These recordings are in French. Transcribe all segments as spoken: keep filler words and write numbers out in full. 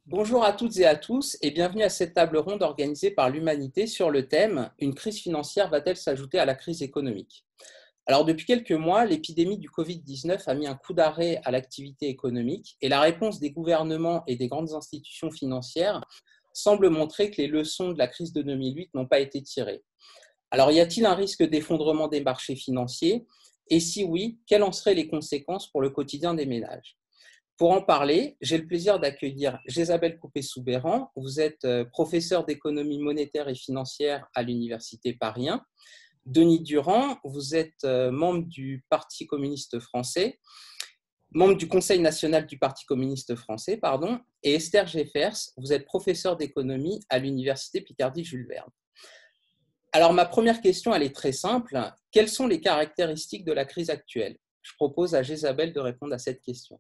Bonjour à toutes et à tous et bienvenue à cette table ronde organisée par l'Humanité sur le thème « Une crise financière va-t-elle s'ajouter à la crise économique ?» Alors depuis quelques mois, l'épidémie du covid dix-neuf a mis un coup d'arrêt à l'activité économique et la réponse des gouvernements et des grandes institutions financières semble montrer que les leçons de la crise de deux mille huit n'ont pas été tirées. Alors y a-t-il un risque d'effondrement des marchés financiers? Et si oui, quelles en seraient les conséquences pour le quotidien des ménages? Pour en parler, j'ai le plaisir d'accueillir Jésabel Coupé-Soubeyran. Vous êtes professeur d'économie monétaire et financière à l'Université Paris un. Denis Durand, vous êtes membre du Parti communiste français, membre du Conseil national du Parti communiste français, pardon, et Esther Geffers, vous êtes professeur d'économie à l'Université Picardie-Jules Verne. Alors ma première question, elle est très simple. Quelles sont les caractéristiques de la crise actuelle? Je propose à Jésabel de répondre à cette question.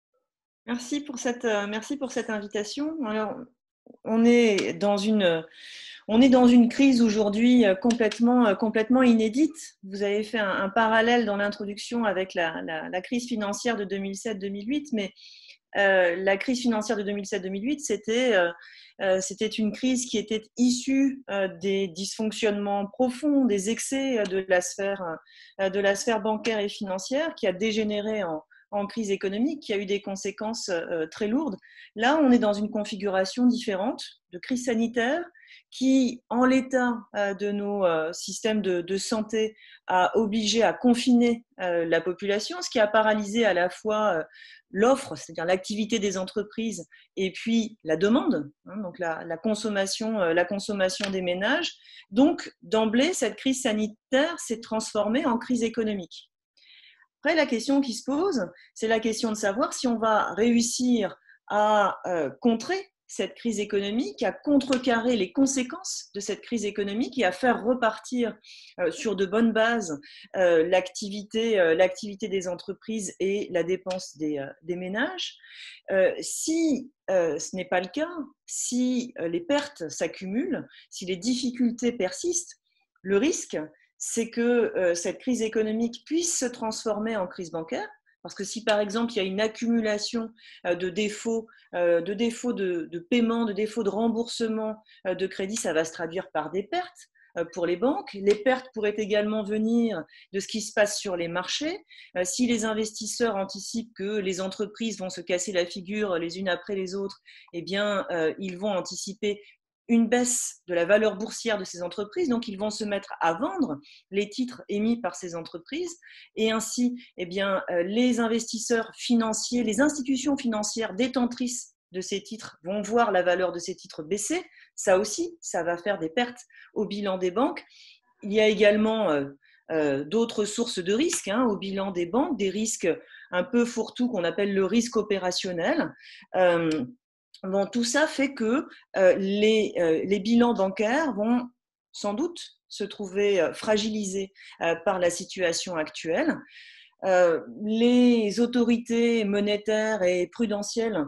Merci pour cette, euh, merci pour cette invitation. Alors, on est dans une, on est dans une crise aujourd'hui complètement, complètement inédite. Vous avez fait un, un parallèle dans l'introduction avec la, la, la crise financière de deux mille sept deux mille huit, mais euh, la crise financière de deux mille sept deux mille huit, c'était, euh, euh, c'était une crise qui était issue euh, des dysfonctionnements profonds, des excès de la sphère, euh, de la sphère bancaire et financière, qui a dégénéré en en crise économique, qui a eu des conséquences euh, très lourdes. Là, on est dans une configuration différente de crise sanitaire qui, en l'état euh, de nos euh, systèmes de, de santé, a obligé à confiner euh, la population, ce qui a paralysé à la fois euh, l'offre, c'est-à-dire l'activité des entreprises, et puis la demande, hein, donc la, la, consommation, euh, la consommation des ménages. Donc, d'emblée, cette crise sanitaire s'est transformée en crise économique. Après, la question qui se pose, c'est la question de savoir si on va réussir à euh, contrer cette crise économique, à contrecarrer les conséquences de cette crise économique et à faire repartir euh, sur de bonnes bases euh, l'activité, euh, l'activité des entreprises et la dépense des, euh, des ménages. Euh, si euh, ce n'est pas le cas, si euh, les pertes s'accumulent, si les difficultés persistent, le risque, c'est que euh, cette crise économique puisse se transformer en crise bancaire. Parce que si, par exemple, il y a une accumulation euh, de défauts, euh, de défauts de, de paiement, de défauts de remboursement euh, de crédit, ça va se traduire par des pertes euh, pour les banques. Les pertes pourraient également venir de ce qui se passe sur les marchés. Euh, si les investisseurs anticipent que les entreprises vont se casser la figure les unes après les autres, eh bien, euh, ils vont anticiper une baisse de la valeur boursière de ces entreprises, donc ils vont se mettre à vendre les titres émis par ces entreprises et ainsi, eh bien, les investisseurs financiers, les institutions financières détentrices de ces titres vont voir la valeur de ces titres baisser. Ça aussi, ça va faire des pertes au bilan des banques. Il y a également euh, euh, d'autres sources de risques hein, au bilan des banques, des risques un peu fourre-tout qu'on appelle le risque opérationnel. Euh, Bon, tout ça fait que euh, les, euh, les bilans bancaires vont sans doute se trouver euh, fragilisés euh, par la situation actuelle. Euh, les autorités monétaires et prudentielles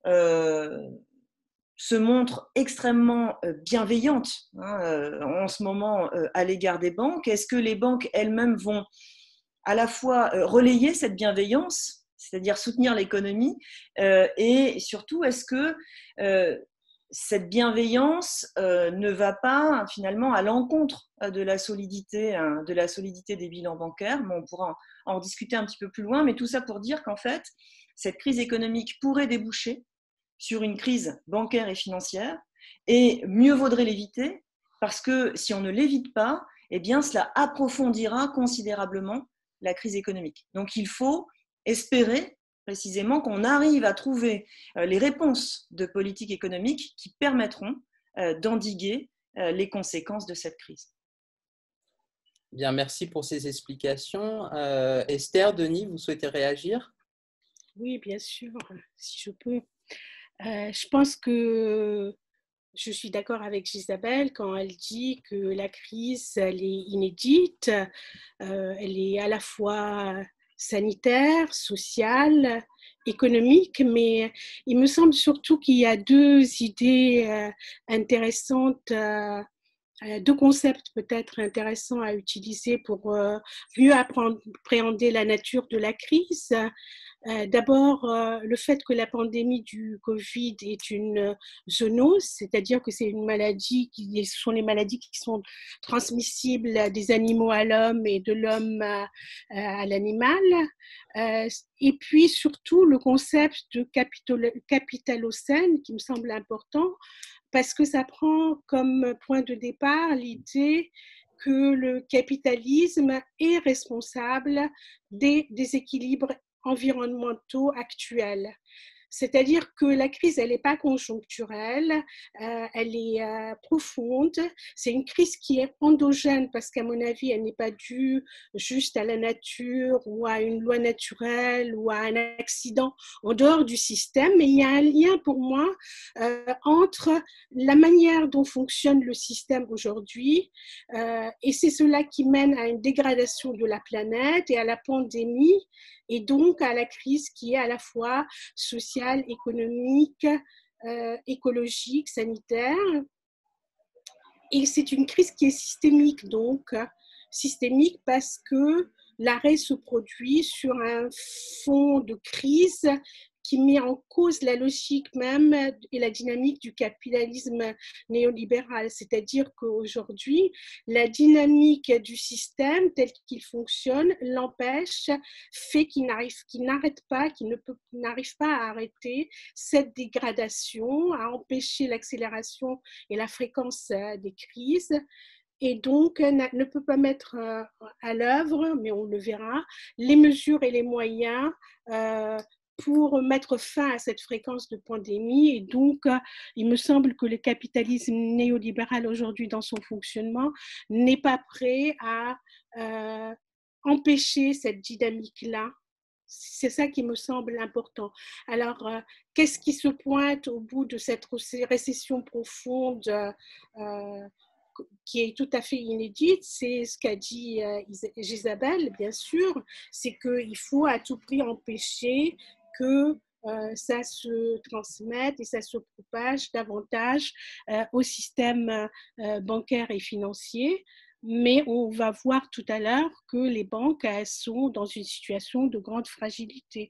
euh, se montrent extrêmement euh, bienveillantes hein, euh, en ce moment euh, à l'égard des banques. Est-ce que les banques elles-mêmes vont à la fois euh, relayer cette bienveillance, c'est-à-dire soutenir l'économie, euh, et surtout, est-ce que euh, cette bienveillance euh, ne va pas finalement à l'encontre de la solidité, hein, de la solidité des bilans bancaires? Bon, on pourra en, en discuter un petit peu plus loin, mais tout ça pour dire qu'en fait, cette crise économique pourrait déboucher sur une crise bancaire et financière, et mieux vaudrait l'éviter, parce que si on ne l'évite pas, eh bien, cela approfondira considérablement la crise économique. Donc, il faut espérer précisément qu'on arrive à trouver les réponses de politique économique qui permettront d'endiguer les conséquences de cette crise. Bien, merci pour ces explications. Euh, Esther, Denis, vous souhaitez réagir? Oui, bien sûr, si je peux. Euh, je pense que je suis d'accord avec Isabelle quand elle dit que la crise, elle est inédite, euh, elle est à la fois sanitaire, sociale, économique, mais il me semble surtout qu'il y a deux idées euh, intéressantes, euh, deux concepts peut-être intéressants à utiliser pour euh, mieux appréhender la nature de la crise. Euh, D'abord, euh, le fait que la pandémie du Covid est une zoonose, c'est-à-dire que c'est une maladie qui ce sont les maladies qui sont transmissibles des animaux à l'homme et de l'homme à, à l'animal. Euh, et puis surtout le concept de capitalocène qui me semble important parce que ça prend comme point de départ l'idée que le capitalisme est responsable des déséquilibres environnementaux actuels. C'est-à-dire que la crise, elle n'est pas conjoncturelle, euh, elle est euh, profonde. C'est une crise qui est endogène parce qu'à mon avis, elle n'est pas due juste à la nature ou à une loi naturelle ou à un accident en dehors du système, mais il y a un lien pour moi euh, entre la manière dont fonctionne le système aujourd'hui euh, et c'est cela qui mène à une dégradation de la planète et à la pandémie et donc à la crise qui est à la fois sociale, économique, euh, écologique, sanitaire. Et c'est une crise qui est systémique, donc systémique parce que l'arrêt se produit sur un fond de crise qui met en cause la logique même et la dynamique du capitalisme néolibéral. C'est-à-dire qu'aujourd'hui, la dynamique du système tel qu'il fonctionne l'empêche, fait qu'il n'arrive, qu'il n'arrête pas, qu'il ne peut, qu'il n'arrive pas à arrêter cette dégradation, à empêcher l'accélération et la fréquence des crises. Et donc ne peut pas mettre à l'œuvre, mais on le verra, les mesures et les moyens euh, pour mettre fin à cette fréquence de pandémie. Et donc, il me semble que le capitalisme néolibéral aujourd'hui dans son fonctionnement n'est pas prêt à euh, empêcher cette dynamique-là. C'est ça qui me semble important. Alors, euh, qu'est-ce qui se pointe au bout de cette récession profonde euh, qui est tout à fait inédite, c'est ce qu'a dit euh, Isabelle, bien sûr, c'est qu'il faut à tout prix empêcher que euh, ça se transmette et ça se propage davantage euh, au système euh, bancaire et financier. Mais on va voir tout à l'heure que les banques elles, sont dans une situation de grande fragilité.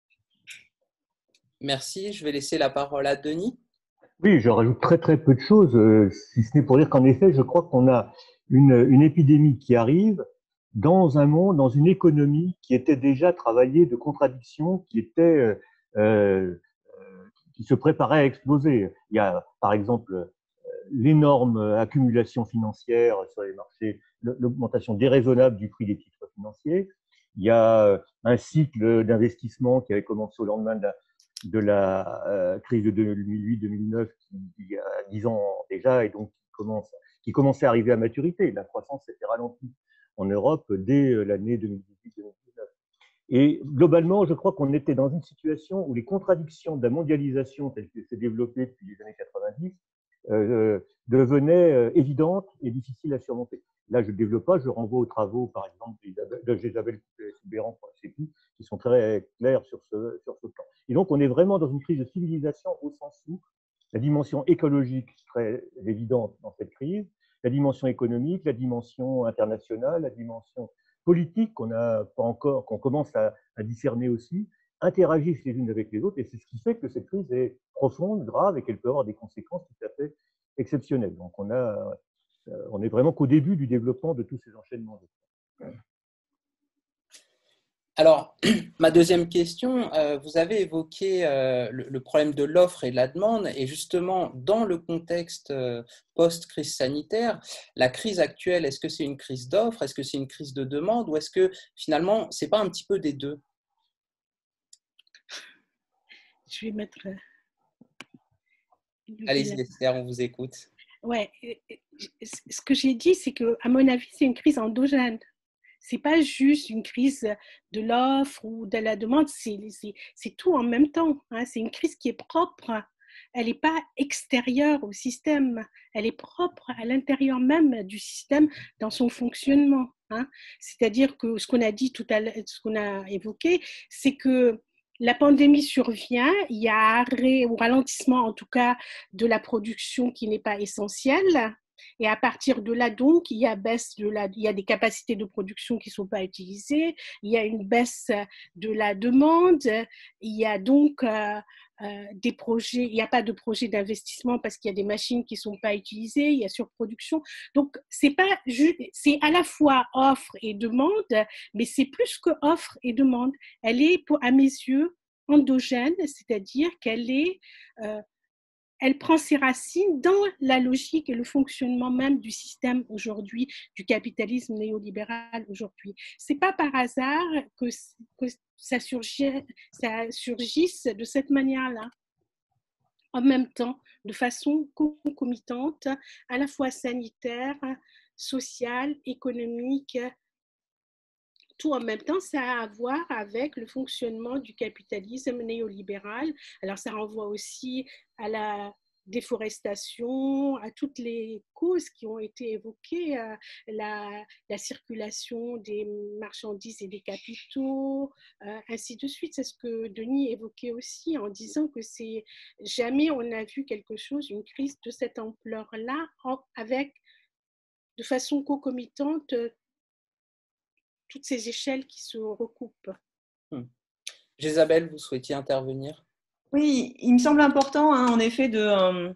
Merci. Je vais laisser la parole à Denis. Oui, je rajoute très très peu de choses, euh, si ce n'est pour dire qu'en effet, je crois qu'on a une, une épidémie qui arrive dans un monde, dans une économie qui était déjà travaillée de contradictions, qui était, euh, euh, qui se préparait à exploser. Il y a, par exemple, l'énorme accumulation financière sur les marchés, l'augmentation déraisonnable du prix des titres financiers. Il y a un cycle d'investissement qui avait commencé au lendemain de la de la euh, crise de deux mille huit deux mille neuf qui, il y a dix ans déjà et donc qui, commence, qui commençait à arriver à maturité. La croissance s'était ralentie en Europe dès l'année deux mille dix-huit deux mille dix-neuf. Et globalement, je crois qu'on était dans une situation où les contradictions de la mondialisation telle qu'elle s'est développée depuis les années quatre-vingt-dix euh, devenaient euh, évidentes et difficiles à surmonter. Là, je ne développe pas, je renvoie aux travaux, par exemple, d'Isabelle Coupé-Soubeyran, qui sont très clairs sur ce, sur ce plan. Et donc, on est vraiment dans une crise de civilisation au sens où la dimension écologique très évidente dans cette crise, la dimension économique, la dimension internationale, la dimension politique qu'on a pas encore, qu'on commence à, à discerner aussi, interagissent les unes avec les autres, et c'est ce qui fait que cette crise est profonde, grave, et qu'elle peut avoir des conséquences tout à fait exceptionnelles. Donc, on a on est vraiment qu'au début du développement de tous ces enchaînements. Alors, ma deuxième question, euh, vous avez évoqué euh, le, le problème de l'offre et de la demande, et justement, dans le contexte euh, post-crise sanitaire, la crise actuelle, est-ce que c'est une crise d'offre, est-ce que c'est une crise de demande, ou est-ce que finalement, ce n'est pas un petit peu des deux? Je vais mettre... Allez-y, Esther, on vous écoute. Ouais, ce que j'ai dit, c'est que, à mon avis, c'est une crise endogène. C'est pas juste une crise de l'offre ou de la demande, c'est, c'est, c'est tout en même temps. Hein. C'est une crise qui est propre. Elle n'est pas extérieure au système. Elle est propre à l'intérieur même du système dans son fonctionnement. Hein. C'est-à-dire que ce qu'on a dit tout à l'heure, ce qu'on a évoqué, c'est que la pandémie survient, il y a arrêt ou ralentissement en tout cas de la production qui n'est pas essentielle, Et à partir de là, donc, il y a baisse de la, il y a des capacités de production qui ne sont pas utilisées, il y a une baisse de la demande, il y a donc euh, euh, des projets, il n'y a pas de projet d'investissement parce qu'il y a des machines qui ne sont pas utilisées, il y a surproduction. Donc, c'est pas, c'est à la fois offre et demande, mais c'est plus que offre et demande. Elle est, pour, à mes yeux, endogène, c'est-à-dire qu'elle est euh, elle prend ses racines dans la logique et le fonctionnement même du système aujourd'hui, du capitalisme néolibéral aujourd'hui. C'est pas par hasard que, que ça, surgit, ça surgisse de cette manière-là, en même temps, de façon concomitante, à la fois sanitaire, sociale, économique. Tout en même temps, ça a à voir avec le fonctionnement du capitalisme néolibéral. Alors, ça renvoie aussi à la déforestation, à toutes les causes qui ont été évoquées, euh, la, la circulation des marchandises et des capitaux, euh, ainsi de suite. C'est ce que Denis évoquait aussi en disant que c'est jamais on a vu quelque chose, une crise de cette ampleur-là, avec de façon concomitante toutes ces échelles qui se recoupent. Hmm. Jésabel, vous souhaitiez intervenir ? Oui, il me semble important, hein, en effet, de, euh,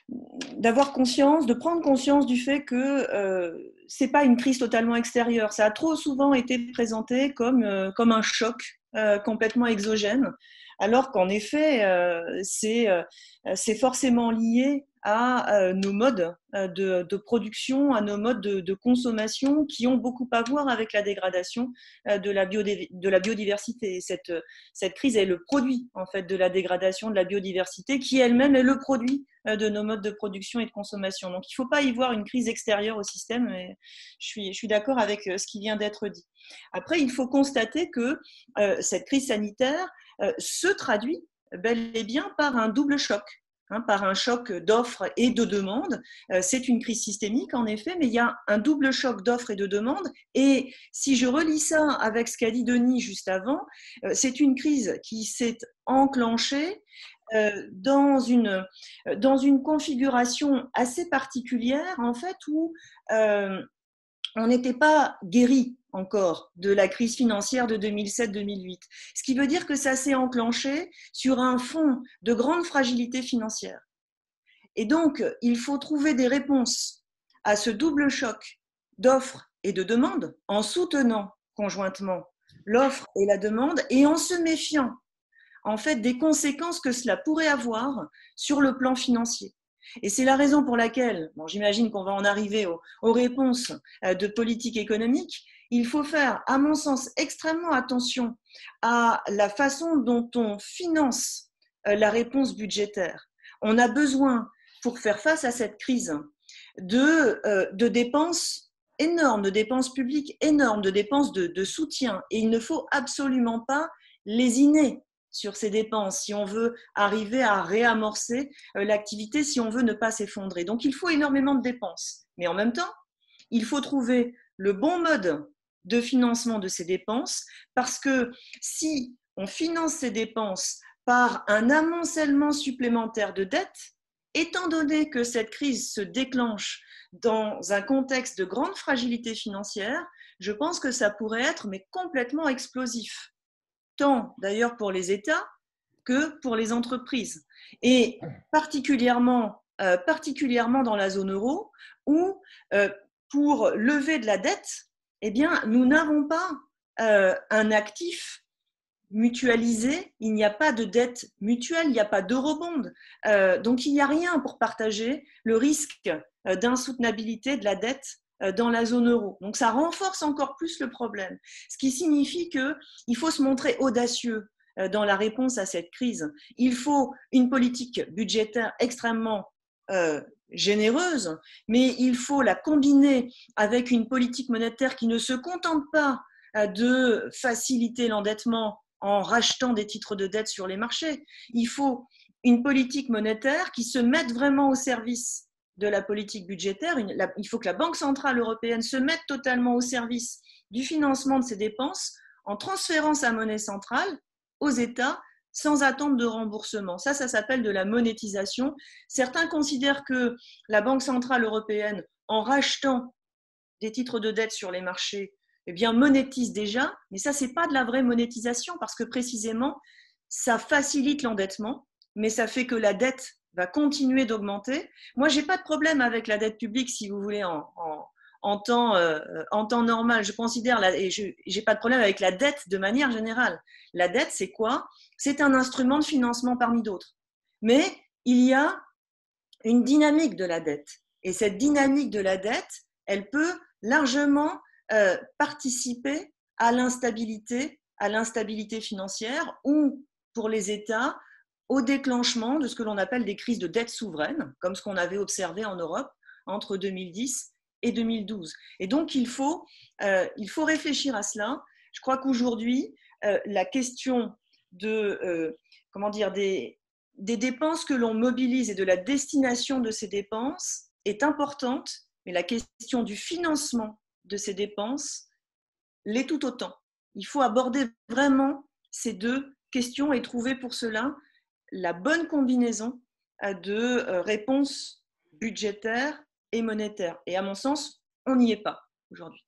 d'avoir conscience, de prendre conscience du fait que euh, ce n'est pas une crise totalement extérieure. Ça a trop souvent été présenté comme, euh, comme un choc euh, complètement exogène, alors qu'en effet, euh, c'est, euh, c'est forcément lié à euh, nos modes de, de production, à nos modes de, de consommation qui ont beaucoup à voir avec la dégradation euh, de, la biodi- de la biodiversité. Cette, cette crise est le produit en fait, de la dégradation de la biodiversité qui elle-même est le produit euh, de nos modes de production et de consommation. Donc il ne faut pas y voir une crise extérieure au système. Et je suis, je suis d'accord avec ce qui vient d'être dit. Après, il faut constater que euh, cette crise sanitaire euh, se traduit bel et bien par un double choc. Hein, par un choc d'offres et de demandes. Euh, c'est une crise systémique, en effet, mais il y a un double choc d'offres et de demandes. Et si je relis ça avec ce qu'a dit Denis juste avant, euh, c'est une crise qui s'est enclenchée euh, dans, une, dans une configuration assez particulière, en fait, où euh, on n'était pas guéri encore de la crise financière de deux mille sept deux mille huit. Ce qui veut dire que ça s'est enclenché sur un fond de grande fragilité financière. Et donc, il faut trouver des réponses à ce double choc d'offres et de demandes en soutenant conjointement l'offre et la demande et en se méfiant en fait des conséquences que cela pourrait avoir sur le plan financier. Et c'est la raison pour laquelle, bon, j'imagine qu'on va en arriver aux, aux réponses de politique économique, il faut faire, à mon sens, extrêmement attention à la façon dont on finance la réponse budgétaire. On a besoin, pour faire face à cette crise, de, euh, de dépenses énormes, de dépenses publiques énormes, de dépenses de, de soutien. Et il ne faut absolument pas lésiner sur ces dépenses, si on veut arriver à réamorcer l'activité, si on veut ne pas s'effondrer. Donc, il faut énormément de dépenses. Mais en même temps, il faut trouver le bon mode de financement de ces dépenses, parce que si on finance ces dépenses par un amoncellement supplémentaire de dettes, étant donné que cette crise se déclenche dans un contexte de grande fragilité financière, je pense que ça pourrait être mais complètement explosif. Tant d'ailleurs pour les États que pour les entreprises. Et particulièrement, euh, particulièrement dans la zone euro, où euh, pour lever de la dette, eh bien, nous n'avons pas euh, un actif mutualisé, il n'y a pas de dette mutuelle, il n'y a pas d'eurobond. Euh, donc, il n'y a rien pour partager le risque euh, d'insoutenabilité de la dette dans la zone euro. Donc, ça renforce encore plus le problème. Ce qui signifie qu'il faut se montrer audacieux dans la réponse à cette crise. Il faut une politique budgétaire extrêmement euh, généreuse, mais il faut la combiner avec une politique monétaire qui ne se contente pas de faciliter l'endettement en rachetant des titres de dette sur les marchés. Il faut une politique monétaire qui se mette vraiment au service de la politique budgétaire. Il faut que la Banque centrale européenne se mette totalement au service du financement de ces dépenses en transférant sa monnaie centrale aux États sans attente de remboursement. Ça, ça s'appelle de la monétisation. Certains considèrent que la Banque centrale européenne, en rachetant des titres de dette sur les marchés, eh bien, monétise déjà, mais ça, ce n'est pas de la vraie monétisation parce que précisément, ça facilite l'endettement, mais ça fait que la dette va continuer d'augmenter. Moi, je n'ai pas de problème avec la dette publique, si vous voulez, en, en, en, temps, euh, en temps normal. Je considère, la, et je n'ai pas de problème avec la dette de manière générale. La dette, c'est quoi? C'est un instrument de financement parmi d'autres. Mais il y a une dynamique de la dette. Et cette dynamique de la dette, elle peut largement euh, participer à l'instabilité, à l'instabilité financière ou, pour les États, au déclenchement de ce que l'on appelle des crises de dette souveraine, comme ce qu'on avait observé en Europe entre deux mille dix et deux mille douze. Et donc, il faut, euh, il faut réfléchir à cela. Je crois qu'aujourd'hui, euh, la question de, euh, comment dire, des, des dépenses que l'on mobilise et de la destination de ces dépenses est importante, mais la question du financement de ces dépenses l'est tout autant. Il faut aborder vraiment ces deux questions et trouver pour cela la bonne combinaison de réponses budgétaires et monétaires. Et à mon sens, on n'y est pas aujourd'hui.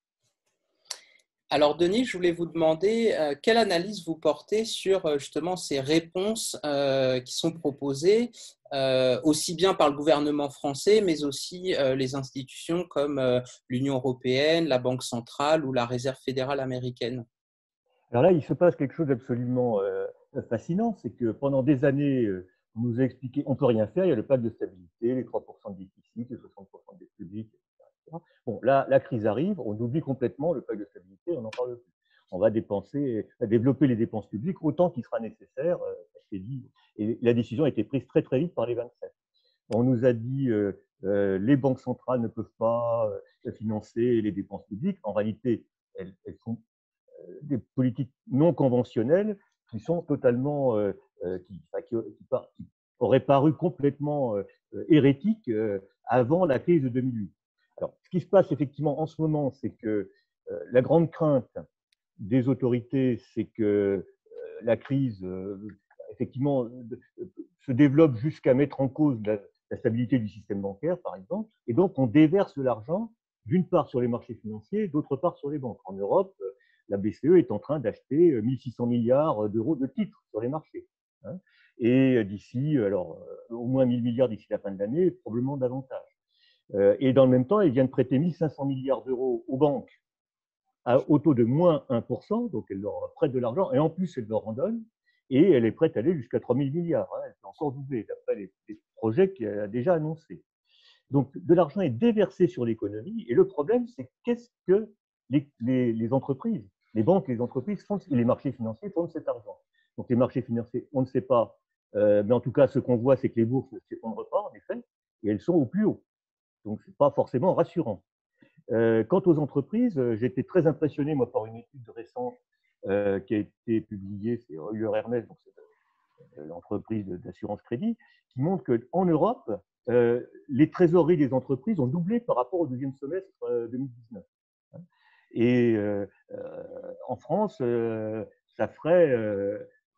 Alors Denis, je voulais vous demander euh, quelle analyse vous portez sur euh, justement ces réponses euh, qui sont proposées euh, aussi bien par le gouvernement français, mais aussi euh, les institutions comme euh, l'Union européenne, la Banque centrale ou la Réserve fédérale américaine. Alors là, il se passe quelque chose d'absolument euh, fascinant, c'est que pendant des années, euh, on nous a expliqué on ne peut rien faire, il y a le pacte de stabilité, les trois pour cent de déficit, les soixante pour cent de dette publique, et cetera. Bon, là, la crise arrive, on oublie complètement le pacte de stabilité, on n'en parle plus. On va dépenser, à développer les dépenses publiques autant qu'il sera nécessaire, euh, c'est dit, et la décision a été prise très très vite par les vingt-sept. On nous a dit euh, euh, les banques centrales ne peuvent pas euh, financer les dépenses publiques. En réalité, elles, elles sont des politiques non conventionnelles qui sont totalement, euh, qui, qui, qui, qui auraient paru complètement euh, hérétiques euh, avant la crise de deux mille huit. Alors, ce qui se passe effectivement en ce moment, c'est que euh, la grande crainte des autorités, c'est que euh, la crise, euh, effectivement, se développe jusqu'à mettre en cause la, la stabilité du système bancaire, par exemple, et donc on déverse de l'argent, d'une part sur les marchés financiers, d'autre part sur les banques. En Europe, la B C E est en train d'acheter mille six cents milliards d'euros de titres sur les marchés. Hein, et d'ici, alors, au moins mille milliards d'ici la fin de l'année, probablement davantage. Euh, et dans le même temps, elle vient de prêter mille cinq cents milliards d'euros aux banques à, au taux de moins un pour cent, donc elle leur prête de l'argent, et en plus, elle leur en donne, et elle est prête à aller jusqu'à trois mille milliards. Hein, elle peut encore doubler, d'après les, les projets qu'elle a déjà annoncés. Donc, de l'argent est déversé sur l'économie, et le problème, c'est qu'est-ce que les, les, les entreprises, les banques, les entreprises font, et les marchés financiers font de cet argent. Donc, les marchés financiers, on ne sait pas, euh, mais en tout cas, ce qu'on voit, c'est que les bourses ne s'effondrent pas, en effet, et elles sont au plus haut. Donc, ce n'est pas forcément rassurant. Euh, quant aux entreprises, euh, j'ai été très impressionné, moi, par une étude récente euh, qui a été publiée, c'est Euler Hermes, donc c'est l'entreprise d'assurance crédit, qui montre qu'en Europe, euh, les trésoreries des entreprises ont doublé par rapport au deuxième semestre euh, deux mille dix-neuf. Et euh, euh, en France, euh, ça ferait, euh,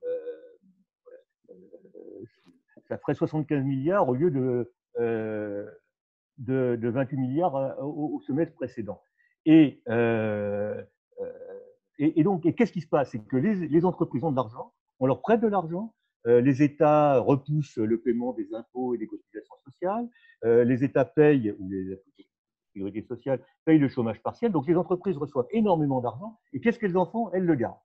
euh, ça ferait soixante-quinze milliards au lieu de, euh, de, de vingt-huit milliards au, au semestre précédent. Et, euh, et, et donc, qu'est-ce qui se passe? C'est que les, les entreprises ont de l'argent, on leur prête de l'argent, euh, les États repoussent le paiement des impôts et des cotisations sociales, euh, les États payent, ou les sécurité sociale, payent le chômage partiel, donc les entreprises reçoivent énormément d'argent, et qu'est-ce qu'elles en font? Elles le gardent.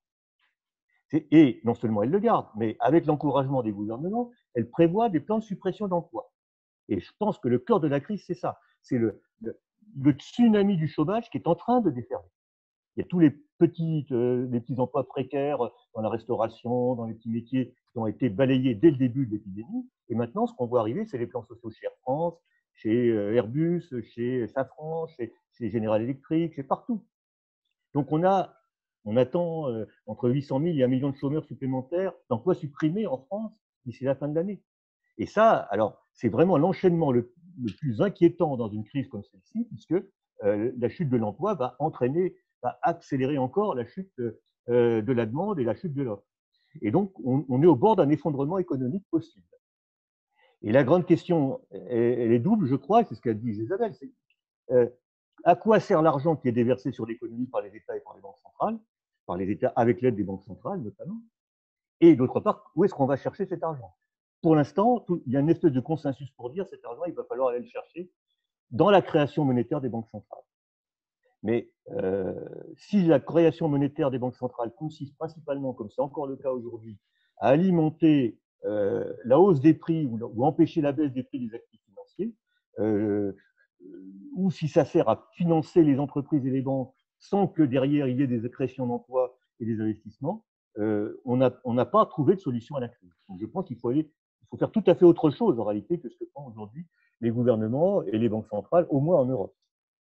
Et non seulement elles le gardent, mais avec l'encouragement des gouvernements, elles prévoient des plans de suppression d'emplois. Et je pense que le cœur de la crise, c'est ça. C'est le, le, le tsunami du chômage qui est en train de déferler. Il y a tous les petits, euh, les petits emplois précaires dans la restauration, dans les petits métiers qui ont été balayés dès le début de l'épidémie. Et maintenant, ce qu'on voit arriver, c'est les plans sociaux chez Air France, chez Airbus, chez Safran, chez, chez General Electric, chez partout. Donc, on, a, on attend euh, entre huit cent mille et un million de chômeurs supplémentaires d'emplois supprimés en France d'ici la fin de l'année. Et ça, alors, c'est vraiment l'enchaînement le, le plus inquiétant dans une crise comme celle-ci, puisque euh, la chute de l'emploi va entraîner, va accélérer encore la chute euh, de la demande et la chute de l'offre. Et donc, on, on est au bord d'un effondrement économique possible. Et la grande question, elle est double, je crois, c'est ce qu'a dit Isabelle, c'est euh, à quoi sert l'argent qui est déversé sur l'économie par les États et par les banques centrales, par les États avec l'aide des banques centrales notamment, et d'autre part, où est-ce qu'on va chercher cet argent? Pour l'instant, il y a une espèce de consensus pour dire que cet argent, il va falloir aller le chercher dans la création monétaire des banques centrales. Mais euh, si la création monétaire des banques centrales consiste principalement, comme c'est encore le cas aujourd'hui, à alimenter euh, la hausse des prix ou, ou empêcher la baisse des prix des actifs financiers, euh, ou si ça sert à financer les entreprises et les banques sans que derrière il y ait des créations d'emplois et des investissements, euh, on n'a on n'a pas trouvé de solution à la crise. Donc je pense qu'il faut, aller, il faut faire tout à fait autre chose en réalité que ce que font aujourd'hui les gouvernements et les banques centrales, au moins en Europe.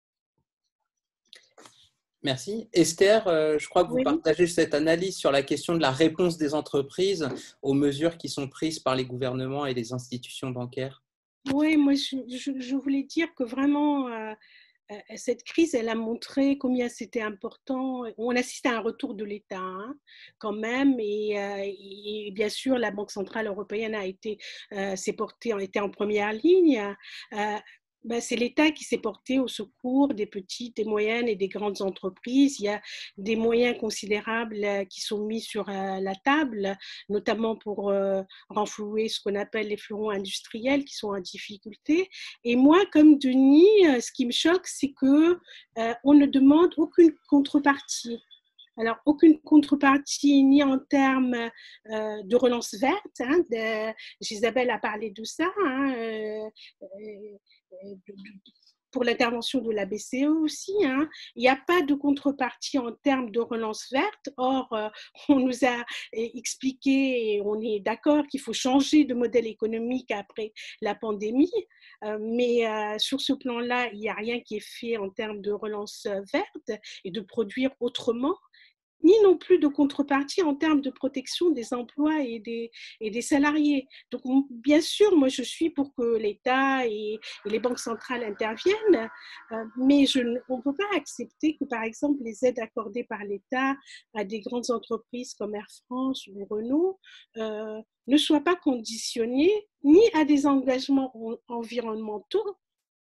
Merci. Esther, euh, je crois que vous Oui. partagez cette analyse sur la question de la réponse des entreprises aux mesures qui sont prises par les gouvernements et les institutions bancaires. Oui, moi je, je, je voulais dire que vraiment euh, cette crise, elle a montré combien c'était important. On assiste à un retour de l'État hein, quand même, et, euh, et bien sûr la Banque centrale européenne a été, euh, s'est portée, était en première ligne. Euh, Ben, c'est l'État qui s'est porté au secours des petites, des moyennes et des grandes entreprises. Il y a des moyens considérables qui sont mis sur la table, notamment pour renflouer ce qu'on appelle les fleurons industriels qui sont en difficulté. Et moi, comme Denis, ce qui me choque, c'est qu'on ne demande aucune contrepartie. Alors, aucune contrepartie, ni en termes euh, de relance verte. Hein, de, Isabelle a parlé de ça. Hein, euh, euh, de, de, pour l'intervention de la B C E aussi. Hein. Il n'y a pas de contrepartie en termes de relance verte. Or, euh, on nous a expliqué et on est d'accord qu'il faut changer de modèle économique après la pandémie. Euh, mais euh, sur ce plan-là, il n'y a rien qui est fait en termes de relance verte et de produire autrement, ni non plus de contrepartie en termes de protection des emplois et des, et des salariés. Donc, bien sûr, moi, je suis pour que l'État et, et les banques centrales interviennent, euh, mais je, on ne peut pas accepter que, par exemple, les aides accordées par l'État à des grandes entreprises comme Air France ou Renault euh, ne soient pas conditionnées ni à des engagements environnementaux.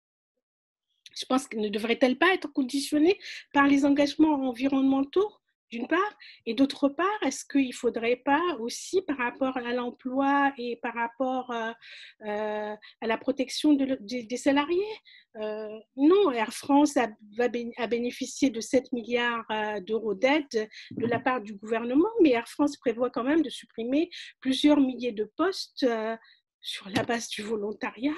Je pense qu'elles ne devraient-elles pas être conditionnées par les engagements environnementaux d'une part, et d'autre part, est-ce qu'il ne faudrait pas aussi, par rapport à l'emploi et par rapport euh, euh, à la protection de, de, des salariés euh, non, Air France a, va, a bénéficié de sept milliards d'euros d'aide de la part du gouvernement, mais Air France prévoit quand même de supprimer plusieurs milliers de postes euh, sur la base du volontariat.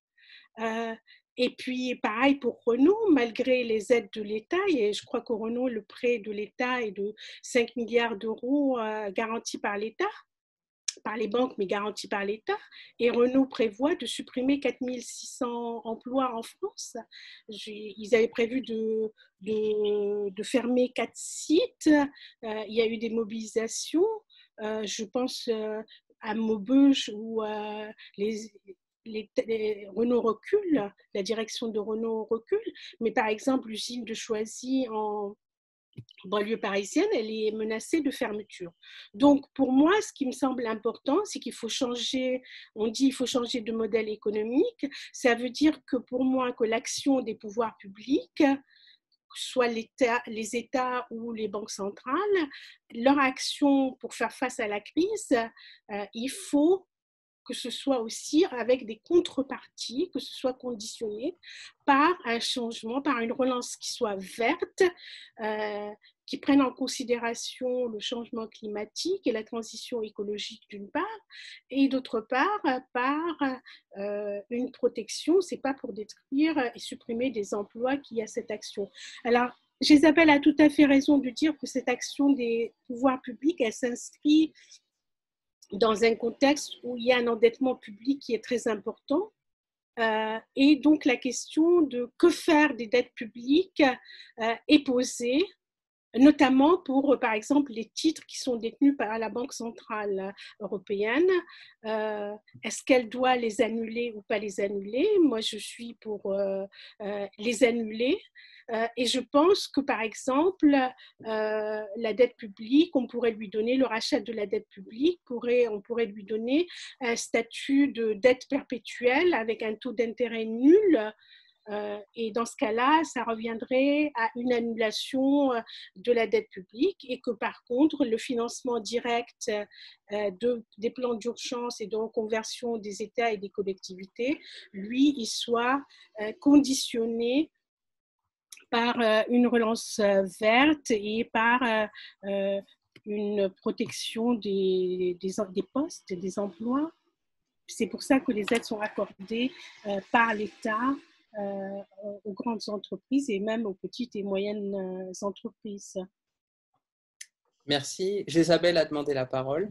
Euh, Et puis, pareil pour Renault, malgré les aides de l'État, et je crois qu'au Renault, le prêt de l'État est de cinq milliards d'euros euh, garantis par l'État, par les banques, mais garantis par l'État. Et Renault prévoit de supprimer quatre mille six cents emplois en France. Ils avaient prévu de, de, de fermer quatre sites. Euh, il y a eu des mobilisations. Euh, je pense euh, à Maubeuge où euh, les... Les, les, Renault recule, la direction de Renault recule, mais par exemple l'usine de Choisy en banlieue parisienne, elle est menacée de fermeture. Donc pour moi, ce qui me semble important, c'est qu'il faut changer, on dit qu'il faut changer de modèle économique, ça veut dire que pour moi, que l'action des pouvoirs publics, soit l'État, les États ou les banques centrales, leur action pour faire face à la crise, euh, il faut que ce soit aussi avec des contreparties, que ce soit conditionné par un changement, par une relance qui soit verte, euh, qui prenne en considération le changement climatique et la transition écologique d'une part, et d'autre part par euh, une protection, c'est pas pour détruire et supprimer des emplois qu'il y a cette action. Alors, Isabelle a tout à fait raison de dire que cette action des pouvoirs publics, elle s'inscrit dans un contexte où il y a un endettement public qui est très important. Euh, et donc, la question de que faire des dettes publiques euh, est posée. notamment pour, par exemple, les titres qui sont détenus par la Banque centrale européenne. Euh, est-ce qu'elle doit les annuler ou pas les annuler? Moi, je suis pour euh, euh, les annuler. Euh, et je pense que, par exemple, euh, la dette publique, on pourrait lui donner, le rachat de la dette publique, pourrait, on pourrait lui donner un statut de dette perpétuelle avec un taux d'intérêt nul. Euh, et dans ce cas-là, ça reviendrait à une annulation de la dette publique et que par contre, le financement direct euh, de, des plans d'urgence et de reconversion des États et des collectivités, lui, il soit euh, conditionné par euh, une relance euh, verte et par euh, euh, une protection des, des, des postes, des emplois. C'est pour ça que les aides sont accordées euh, par l'État euh, aux grandes entreprises et même aux petites et moyennes euh, entreprises. Merci. Isabelle a demandé la parole.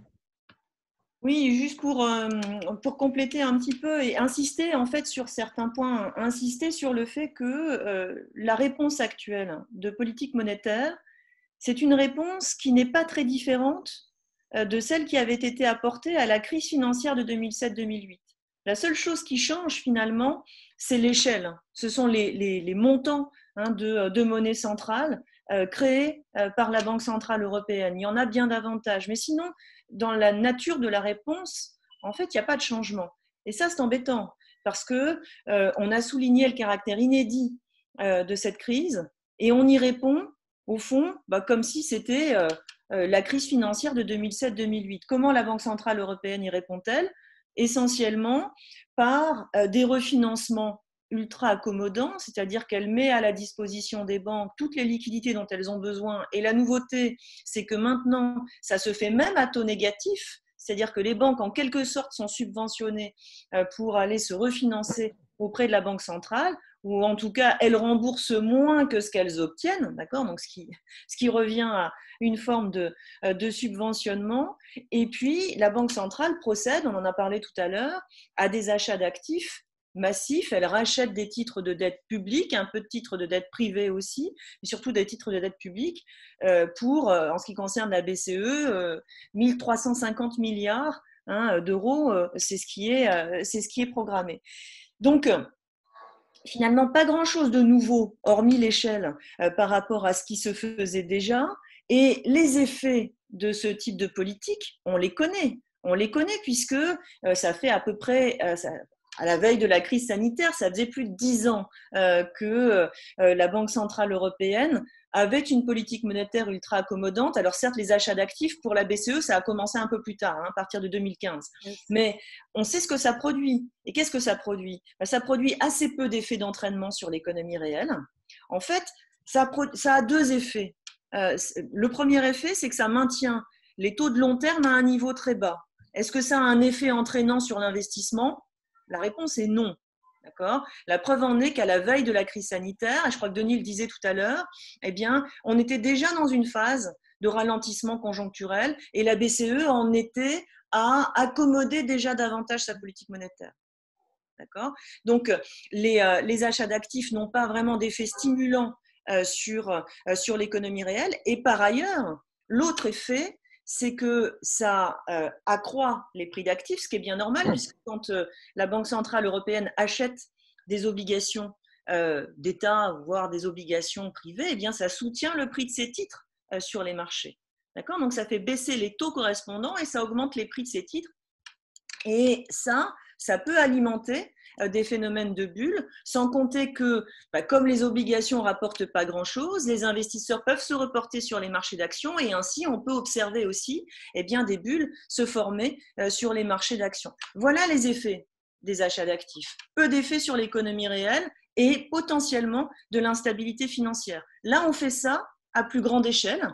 Oui, juste pour, euh, pour compléter un petit peu et insister en fait sur certains points, insister sur le fait que euh, la réponse actuelle de politique monétaire, c'est une réponse qui n'est pas très différente euh, de celle qui avait été apportée à la crise financière de deux mille sept deux mille huit. La seule chose qui change finalement, c'est l'échelle. Ce sont les, les, les montants hein, de, de monnaie centrale euh, créés euh, par la Banque centrale européenne. Il y en a bien davantage. Mais sinon, dans la nature de la réponse, en fait, il n'y a pas de changement. Et ça, c'est embêtant parce qu'on euh, a souligné le caractère inédit euh, de cette crise et on y répond, au fond, bah, comme si c'était euh, euh, la crise financière de deux mille sept deux mille huit. Comment la Banque centrale européenne y répond-elle? Essentiellement par euh, des refinancements ultra accommodants, c'est-à-dire qu'elle met à la disposition des banques toutes les liquidités dont elles ont besoin. Et la nouveauté, c'est que maintenant, ça se fait même à taux négatif, c'est-à-dire que les banques, en quelque sorte, sont subventionnées euh, pour aller se refinancer auprès de la Banque centrale, ou en tout cas, elles remboursent moins que ce qu'elles obtiennent, d'accord? Donc, ce qui, ce qui revient à une forme de, de subventionnement. Et puis, la Banque centrale procède, on en a parlé tout à l'heure, à des achats d'actifs massifs. Elle rachète des titres de dette publique, un peu de titres de dette privée aussi, mais surtout des titres de dette publique pour, en ce qui concerne la B C E, mille trois cent cinquante milliards hein, d'euros, c'est ce qui est, c'est ce qui est programmé. Donc, finalement, pas grand-chose de nouveau, hormis l'échelle, euh, par rapport à ce qui se faisait déjà. Et les effets de ce type de politique, on les connaît. On les connaît puisque euh, ça fait à peu près, euh, ça, à la veille de la crise sanitaire, ça faisait plus de dix ans euh, que euh, la Banque centrale européenne avait une politique monétaire ultra accommodante. Alors certes, les achats d'actifs pour la B C E, ça a commencé un peu plus tard, hein, à partir de deux mille quinze. Mais on sait ce que ça produit. Et qu'est-ce que ça produit? Ben, ça produit assez peu d'effets d'entraînement sur l'économie réelle. En fait, ça, ça a deux effets. Euh, le premier effet, c'est que ça maintient les taux de long terme à un niveau très bas. Est-ce que ça a un effet entraînant sur l'investissement? La réponse est non. D'accord ? La preuve en est qu'à la veille de la crise sanitaire, et je crois que Denis le disait tout à l'heure, eh bien, on était déjà dans une phase de ralentissement conjoncturel et la B C E en était à accommoder déjà davantage sa politique monétaire. D'accord ? Donc, les, euh, les achats d'actifs n'ont pas vraiment d'effet stimulant euh, sur, euh, sur l'économie réelle. Et par ailleurs, l'autre effet, c'est que ça euh, accroît les prix d'actifs, ce qui est bien normal, puisque quand euh, la Banque centrale européenne achète des obligations euh, d'État, voire des obligations privées, eh bien, ça soutient le prix de ces titres euh, sur les marchés. D'accord ? Donc, ça fait baisser les taux correspondants et ça augmente les prix de ces titres. Et ça, ça peut alimenter des phénomènes de bulles, sans compter que, bah, comme les obligations ne rapportent pas grand-chose, les investisseurs peuvent se reporter sur les marchés d'actions et ainsi, on peut observer aussi eh bien, des bulles se former euh, sur les marchés d'actions. Voilà les effets des achats d'actifs. Peu d'effets sur l'économie réelle et potentiellement de l'instabilité financière. Là, on fait ça à plus grande échelle.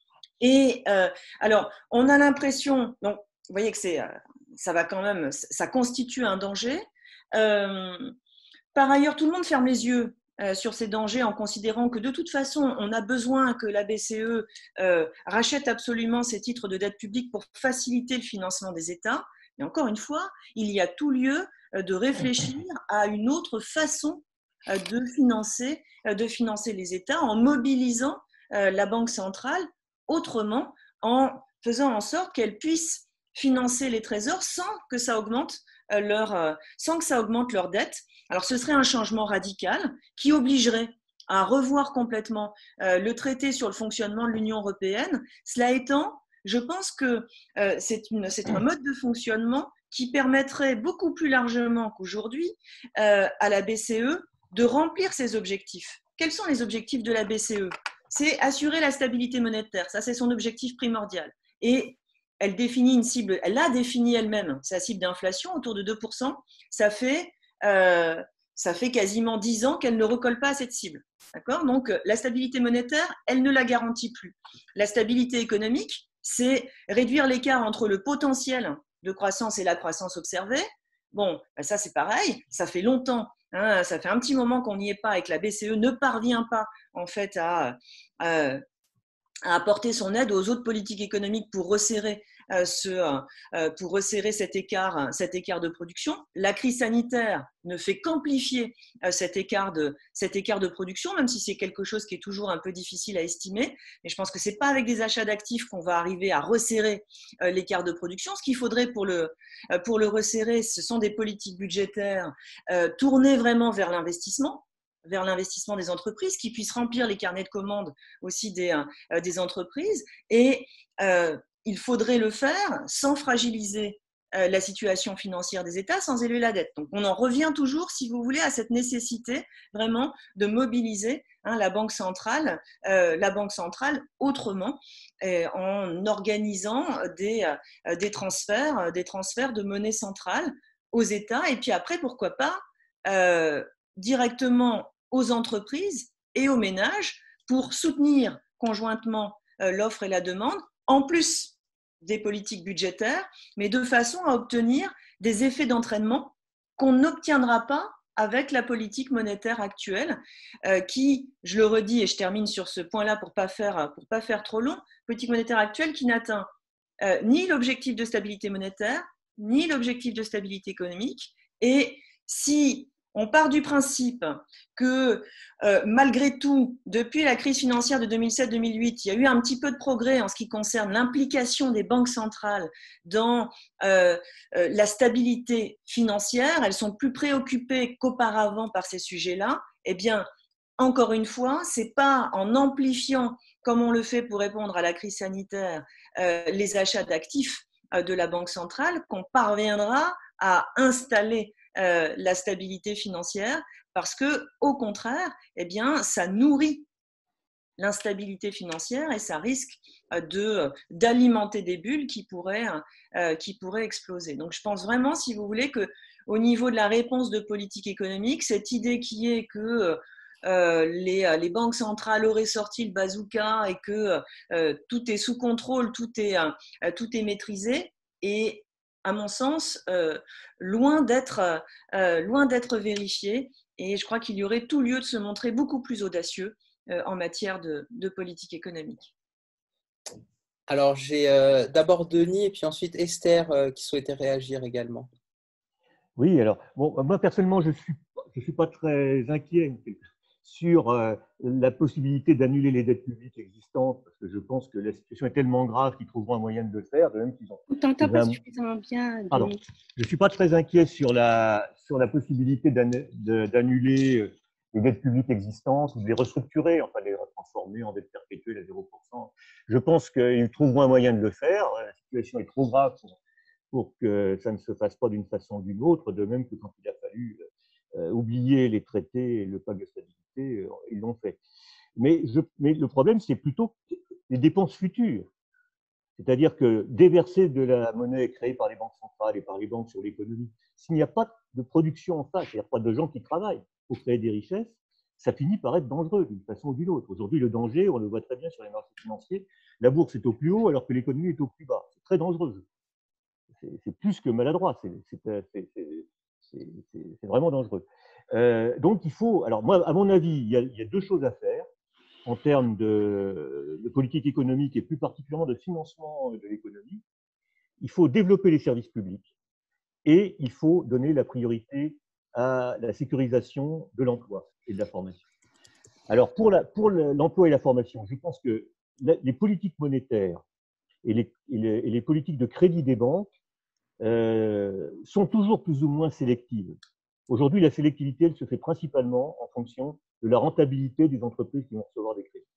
Et euh, alors, on a l'impression, donc, vous voyez que c'est... Euh, ça va quand même, ça constitue un danger. Euh, par ailleurs, tout le monde ferme les yeux euh, sur ces dangers en considérant que de toute façon, on a besoin que la B C E euh, rachète absolument ces titres de dette publique pour faciliter le financement des États. Mais encore une fois, il y a tout lieu euh, de réfléchir à une autre façon euh, de financer, euh, de financer les États en mobilisant euh, la Banque centrale autrement, en faisant en sorte qu'elle puisse financer les trésors sans que ça augmente euh, leur, euh, sans que ça augmente leur dette. Alors ce serait un changement radical qui obligerait à revoir complètement euh, le traité sur le fonctionnement de l'Union européenne. Cela étant, je pense que euh, c'est, une, c'est un mode de fonctionnement qui permettrait beaucoup plus largement qu'aujourd'hui euh, à la B C E de remplir ses objectifs. Quels sont les objectifs de la B C E? C'est assurer la stabilité monétaire, ça c'est son objectif primordial. Et elle définit une cible, elle l'a défini elle-même, sa cible d'inflation autour de deux pour cent, ça fait, euh, ça fait quasiment dix ans qu'elle ne recolle pas à cette cible. D'accord? Donc la stabilité monétaire, elle ne la garantit plus. La stabilité économique, c'est réduire l'écart entre le potentiel de croissance et la croissance observée. Bon, ben ça c'est pareil, ça fait longtemps, hein, ça fait un petit moment qu'on n'y est pas et que la B C E ne parvient pas en fait à, à, à apporter son aide aux autres politiques économiques pour resserrer euh, ce, euh, pour resserrer cet écart, cet écart de production. La crise sanitaire ne fait qu'amplifier euh, cet écart de, cet écart de production, même si c'est quelque chose qui est toujours un peu difficile à estimer. Mais je pense que c'est pas avec des achats d'actifs qu'on va arriver à resserrer euh, l'écart de production. Ce qu'il faudrait pour le, euh, pour le resserrer, ce sont des politiques budgétaires euh, tournées vraiment vers l'investissement, vers l'investissement des entreprises, qui puissent remplir les carnets de commandes aussi des, euh, des entreprises. Et euh, il faudrait le faire sans fragiliser euh, la situation financière des États, sans élever la dette. Donc on en revient toujours, si vous voulez, à cette nécessité vraiment de mobiliser hein, la Banque centrale, euh, la Banque centrale autrement, euh, en organisant des, euh, des, transferts, des transferts de monnaie centrale aux États. Et puis après, pourquoi pas euh, directement aux entreprises et aux ménages pour soutenir conjointement l'offre et la demande, en plus des politiques budgétaires, mais de façon à obtenir des effets d'entraînement qu'on n'obtiendra pas avec la politique monétaire actuelle, euh, qui, je le redis et je termine sur ce point-là pour pas faire, pour pas faire trop long, politique monétaire actuelle qui n'atteint euh, ni l'objectif de stabilité monétaire, ni l'objectif de stabilité économique. Et si on part du principe que euh, malgré tout, depuis la crise financière de deux mille sept deux mille huit, il y a eu un petit peu de progrès en ce qui concerne l'implication des banques centrales dans euh, euh, la stabilité financière. Elles sont plus préoccupées qu'auparavant par ces sujets-là. Eh bien, encore une fois, c'est pas en amplifiant, comme on le fait pour répondre à la crise sanitaire, euh, les achats d'actifs euh, de la Banque centrale qu'on parviendra à installer Euh, la stabilité financière, parce que au contraire, eh bien, ça nourrit l'instabilité financière et ça risque de, d'alimenter des bulles qui pourraient, euh, qui pourraient exploser. Donc, je pense vraiment, si vous voulez, que au niveau de la réponse de politique économique, cette idée qui est que euh, les, les banques centrales auraient sorti le bazooka et que euh, tout est sous contrôle, tout est, euh, tout est maîtrisé, et à mon sens, euh, loin d'être, euh, loin d'être vérifié. Et je crois qu'il y aurait tout lieu de se montrer beaucoup plus audacieux euh, en matière de, de politique économique. Alors, j'ai euh, d'abord Denis et puis ensuite Esther euh, qui souhaitait réagir également. Oui, alors, bon, moi personnellement, je ne suis, je suis pas très inquiet sur euh, la possibilité d'annuler les dettes publiques existantes, parce que je pense que la situation est tellement grave qu'ils trouveront un moyen de le faire, de même qu'ils ont… On ne t'entend pas un... suffisamment bien. Pardon. Je ne suis pas très inquiet sur la, sur la possibilité d'annuler les dettes publiques existantes ou de les restructurer, enfin de les transformer en dettes perpétuelles à zéro pour cent. Je pense qu'ils trouveront un moyen de le faire. La situation est trop grave pour, pour que ça ne se fasse pas d'une façon ou d'une autre, de même que quand il a fallu euh, oublier les traités et le pacte de stabilité, euh, ils l'ont fait. Mais, je, mais le problème, c'est plutôt les dépenses futures. C'est-à-dire que déverser de la monnaie créée par les banques centrales et par les banques sur l'économie, s'il n'y a pas de production en face, c'est-à-dire pas de gens qui travaillent pour créer des richesses, ça finit par être dangereux d'une façon ou d'une autre. Aujourd'hui, le danger, on le voit très bien sur les marchés financiers, la bourse est au plus haut alors que l'économie est au plus bas. C'est très dangereux. C'est plus que maladroit, c'est vraiment dangereux. Euh, donc il faut, alors moi, à mon avis, il y a, il y a deux choses à faire en termes de, de politique économique et plus particulièrement de financement de l'économie. Il faut développer les services publics et il faut donner la priorité à la sécurisation de l'emploi et de la formation. Alors, pour la, pour l'emploi et la formation, je pense que les politiques monétaires et les, et les, et les politiques de crédit des banques euh, sont toujours plus ou moins sélectives. Aujourd'hui, la sélectivité, elle se fait principalement en fonction de la rentabilité des entreprises qui vont recevoir des crédits.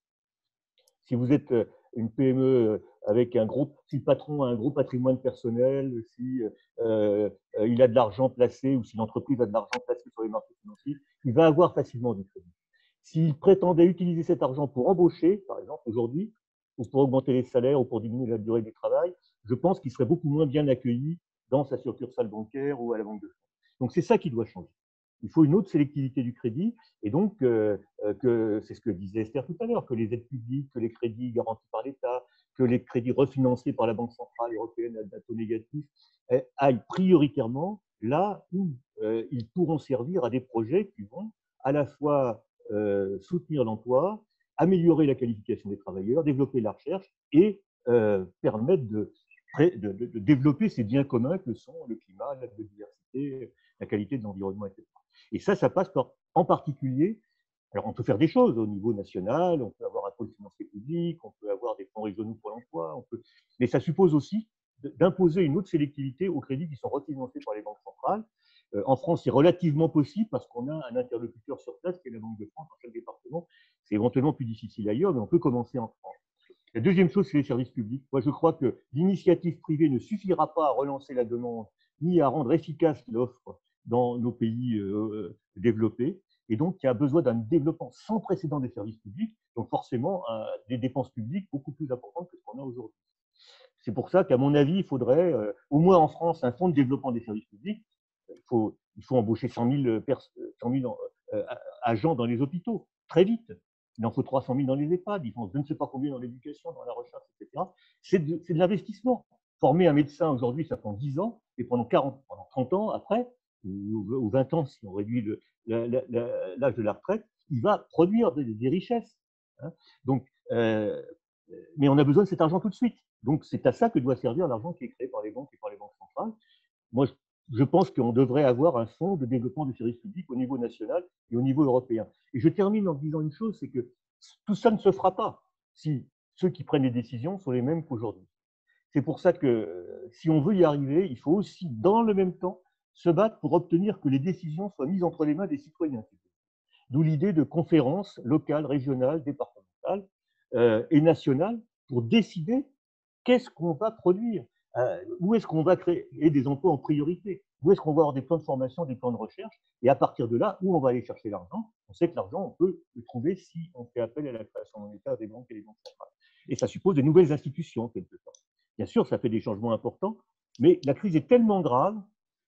Si vous êtes une P M E avec un gros, si le patron a un gros patrimoine personnel, si euh, il a de l'argent placé ou si l'entreprise a de l'argent placé sur les marchés financiers, il va avoir facilement du crédit. S'il prétendait utiliser cet argent pour embaucher, par exemple, aujourd'hui, ou pour augmenter les salaires ou pour diminuer la durée du travail, je pense qu'il serait beaucoup moins bien accueilli dans sa succursale bancaire ou à la banque de fonds. Donc, c'est ça qui doit changer. Il faut une autre sélectivité du crédit, et donc, euh, que c'est ce que disait Esther tout à l'heure, que les aides publiques, que les crédits garantis par l'État, que les crédits refinancés par la Banque centrale européenne à taux négatif eh, aillent prioritairement là où euh, ils pourront servir à des projets qui vont à la fois euh, soutenir l'emploi, améliorer la qualification des travailleurs, développer la recherche et euh, permettre de, de, de, de développer ces biens communs que sont le climat, la biodiversité, la qualité de l'environnement, et cetera. Et ça, ça passe par, en particulier, alors on peut faire des choses au niveau national, on peut avoir un pôle financier public, on peut avoir des fonds régionaux pour l'emploi, on peut, mais ça suppose aussi d'imposer une autre sélectivité aux crédits qui sont refinancés par les banques centrales. Euh, en France, c'est relativement possible parce qu'on a un interlocuteur sur place qui est la Banque de France dans chaque département. C'est éventuellement plus difficile ailleurs, mais on peut commencer en France. La deuxième chose, c'est les services publics. Moi, je crois que l'initiative privée ne suffira pas à relancer la demande ni à rendre efficace l'offre dans nos pays euh, développés. Et donc, il y a besoin d'un développement sans précédent des services publics, donc forcément euh, des dépenses publiques beaucoup plus importantes que ce qu'on a aujourd'hui. C'est pour ça qu'à mon avis, il faudrait, euh, au moins en France, un fonds de développement des services publics. Il faut, il faut embaucher cent mille, cent mille euh, agents dans les hôpitaux, très vite. Il en faut trois cent mille dans les EHPAD, il faut je ne sais pas combien dans l'éducation, dans la recherche, et cetera. C'est de, de l'investissement. Former un médecin aujourd'hui, ça prend dix ans, et pendant, quarante, pendant trente ans après, ou, ou vingt ans, si on réduit l'âge de la retraite, il va produire des, des richesses. Hein. Donc, euh, mais on a besoin de cet argent tout de suite. Donc, c'est à ça que doit servir l'argent qui est créé par les banques et par les banques centrales. Moi, je, je pense qu'on devrait avoir un fonds de développement des services publics au niveau national et au niveau européen. Et je termine en disant une chose, c'est que tout ça ne se fera pas si ceux qui prennent les décisions sont les mêmes qu'aujourd'hui. C'est pour ça que si on veut y arriver, il faut aussi, dans le même temps, se battre pour obtenir que les décisions soient mises entre les mains des citoyens. D'où l'idée de conférences locales, régionales, départementales euh, et nationales pour décider qu'est-ce qu'on va produire, euh, où est-ce qu'on va créer des emplois en priorité, où est-ce qu'on va avoir des plans de formation, des plans de recherche, et à partir de là, où on va aller chercher l'argent. On sait que l'argent, on peut le trouver si on fait appel à la création monétaire des banques et des banques centrales. Et ça suppose de nouvelles institutions, quelque part. Bien sûr, ça fait des changements importants, mais la crise est tellement grave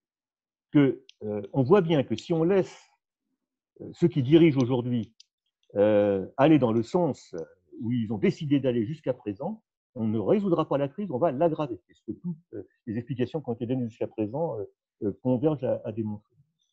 qu'on euh, voit bien que si on laisse euh, ceux qui dirigent aujourd'hui euh, aller dans le sens où ils ont décidé d'aller jusqu'à présent, on ne résoudra pas la crise, on va l'aggraver. C'est ce que toutes euh, les explications qui ont été données jusqu'à présent euh, convergent à, à démontrer.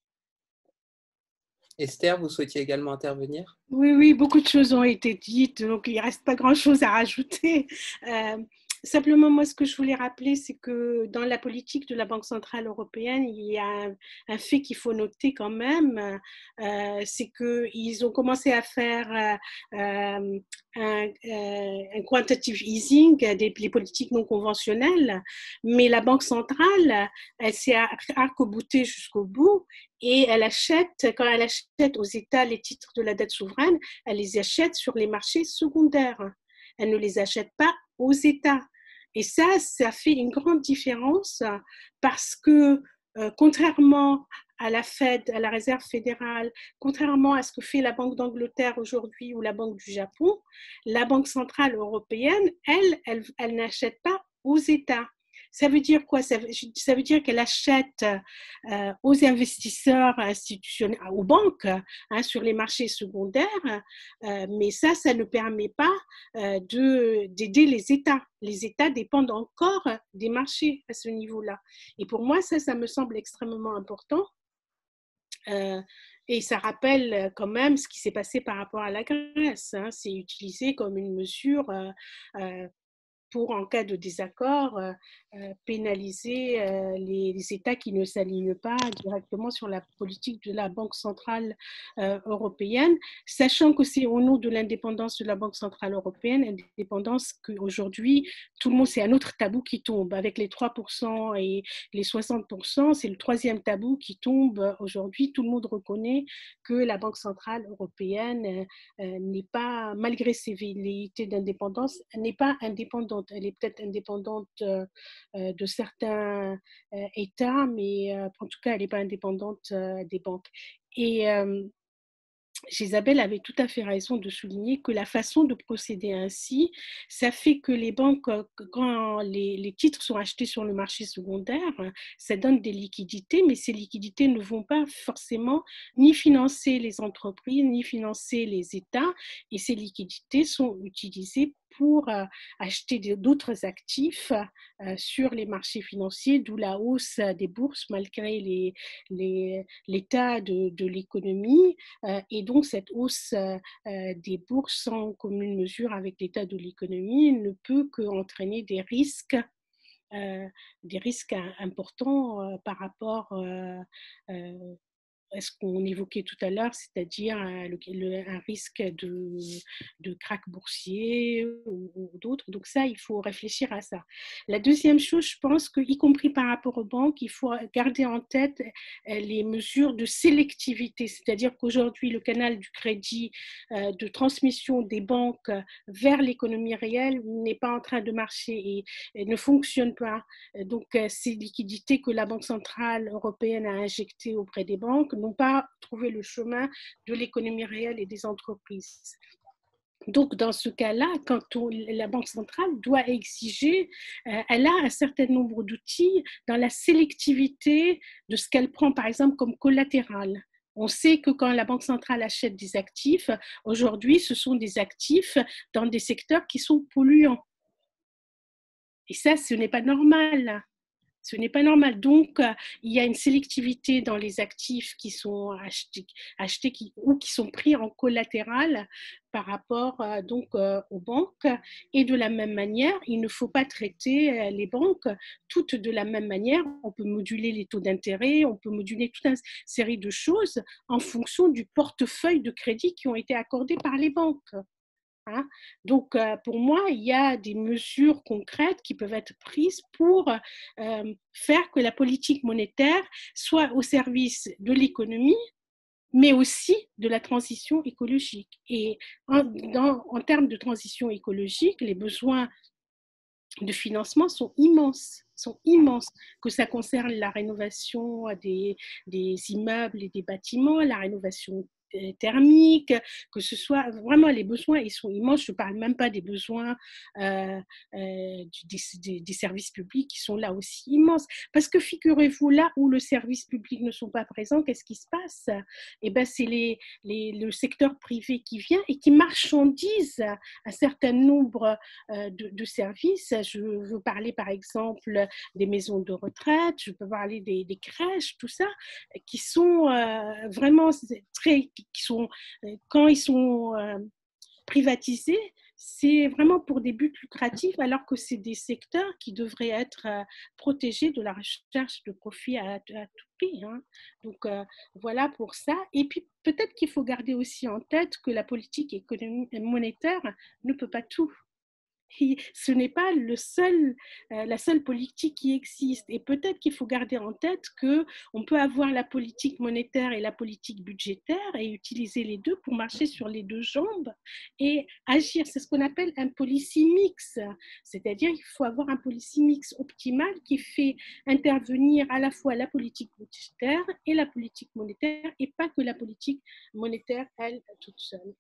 Esther, vous souhaitiez également intervenir? Oui, oui, beaucoup de choses ont été dites, donc il ne reste pas grand-chose à rajouter. Euh, Simplement, moi, ce que je voulais rappeler, c'est que dans la politique de la Banque centrale européenne, il y a un, un fait qu'il faut noter quand même, euh, c'est qu'ils ont commencé à faire euh, un, euh, un quantitative easing, des, les politiques non conventionnelles, mais la Banque centrale, elle s'est arc-boutée jusqu'au bout et elle achète, quand elle achète aux États les titres de la dette souveraine, elle les achète sur les marchés secondaires. Elle ne les achète pas aux États. Et ça, ça fait une grande différence parce que, euh, contrairement à la Fed, à la Réserve fédérale, contrairement à ce que fait la Banque d'Angleterre aujourd'hui ou la Banque du Japon, la Banque centrale européenne, elle, elle, elle n'achète pas aux États. Ça veut dire quoi? Ça veut, ça veut dire qu'elle achète euh, aux investisseurs institutionnels, aux banques, hein, sur les marchés secondaires, euh, mais ça, ça ne permet pas euh, de, d'aider les États. Les États dépendent encore des marchés à ce niveau-là. Et pour moi, ça, ça me semble extrêmement important. Euh, et ça rappelle quand même ce qui s'est passé par rapport à la Grèce. Hein. C'est utilisé comme une mesure euh, euh, pour, en cas de désaccord, euh, euh, pénaliser euh, les, les États qui ne s'alignent pas directement sur la politique de la Banque centrale euh, européenne, sachant que c'est au nom de l'indépendance de la Banque centrale européenne, indépendance qu'aujourd'hui, tout le monde, c'est un autre tabou qui tombe. Avec les trois pour cent et les soixante pour cent, c'est le troisième tabou qui tombe aujourd'hui. Tout le monde reconnaît que la Banque centrale européenne euh, n'est pas, malgré ses velléités d'indépendance, n'est pas indépendante. Elle est peut-être indépendante euh, de certains euh, États, mais euh, en tout cas, elle n'est pas indépendante euh, des banques. Et euh, Isabelle avait tout à fait raison de souligner que la façon de procéder ainsi, ça fait que les banques, quand les, les titres sont achetés sur le marché secondaire, ça donne des liquidités, mais ces liquidités ne vont pas forcément ni financer les entreprises, ni financer les États, et ces liquidités sont utilisées pour euh, acheter d'autres actifs euh, sur les marchés financiers, d'où la hausse des bourses malgré les, les, l'état de, de l'économie. Euh, et donc, cette hausse euh, des bourses sans commune mesure avec l'état de l'économie ne peut qu'entraîner des risques, euh, des risques importants euh, par rapport euh, euh, à ce qu'on évoquait tout à l'heure, c'est-à-dire un, le, un risque de, de krach boursier ou, ou d'autres. Donc ça, il faut réfléchir à ça. La deuxième chose, je pense qu'y compris par rapport aux banques, il faut garder en tête les mesures de sélectivité, c'est-à-dire qu'aujourd'hui, le canal du crédit euh, de transmission des banques vers l'économie réelle n'est pas en train de marcher et, et ne fonctionne pas. Donc, ces liquidités que la Banque centrale européenne a injectées auprès des banques n'ont pas trouvé le chemin de l'économie réelle et des entreprises. Donc, dans ce cas-là, quand on, la Banque centrale doit exiger, euh, elle a un certain nombre d'outils dans la sélectivité de ce qu'elle prend, par exemple, comme collatéral. On sait que quand la Banque centrale achète des actifs, aujourd'hui, ce sont des actifs dans des secteurs qui sont polluants. Et ça, ce n'est pas normal. Ce n'est pas normal. Donc, euh, il y a une sélectivité dans les actifs qui sont achetés, achetés qui, ou qui sont pris en collatéral par rapport euh, donc, euh, aux banques. Et de la même manière, il ne faut pas traiter euh, les banques toutes de la même manière. On peut moduler les taux d'intérêt, on peut moduler toute une série de choses en fonction du portefeuille de crédit qui ont été accordés par les banques. Hein? Donc, euh, pour moi, il y a des mesures concrètes qui peuvent être prises pour euh, faire que la politique monétaire soit au service de l'économie, mais aussi de la transition écologique. Et en, dans, en termes de transition écologique, les besoins de financement sont immenses, sont immenses, que ça concerne la rénovation des, des immeubles et des bâtiments, la rénovation thermique, que ce soit vraiment les besoins, ils sont immenses. Je ne parle même pas des besoins euh, euh, des, des, des services publics qui sont là aussi immenses. Parce que figurez-vous, là où le service public ne sont pas présents, qu'est-ce qui se passe? Eh bien, c'est les, les, le secteur privé qui vient et qui marchandise un certain nombre euh, de, de services. Je veux parler par exemple des maisons de retraite, je peux parler des, des crèches, tout ça, qui sont euh, vraiment très qui sont, quand ils sont euh, privatisés, c'est vraiment pour des buts lucratifs, alors que c'est des secteurs qui devraient être euh, protégés de la recherche de profit à, à tout prix. Hein. Donc euh, voilà pour ça. Et puis peut-être qu'il faut garder aussi en tête que la politique économique et monétaire ne peut pas tout. Et ce n'est pas le seul, euh, la seule politique qui existe. Et peut-être qu'il faut garder en tête qu'on peut avoir la politique monétaire et la politique budgétaire et utiliser les deux pour marcher sur les deux jambes et agir. C'est ce qu'on appelle un policy mix. C'est-à-dire qu'il faut avoir un policy mix optimal qui fait intervenir à la fois la politique budgétaire et la politique monétaire et pas que la politique monétaire, elle, toute seule.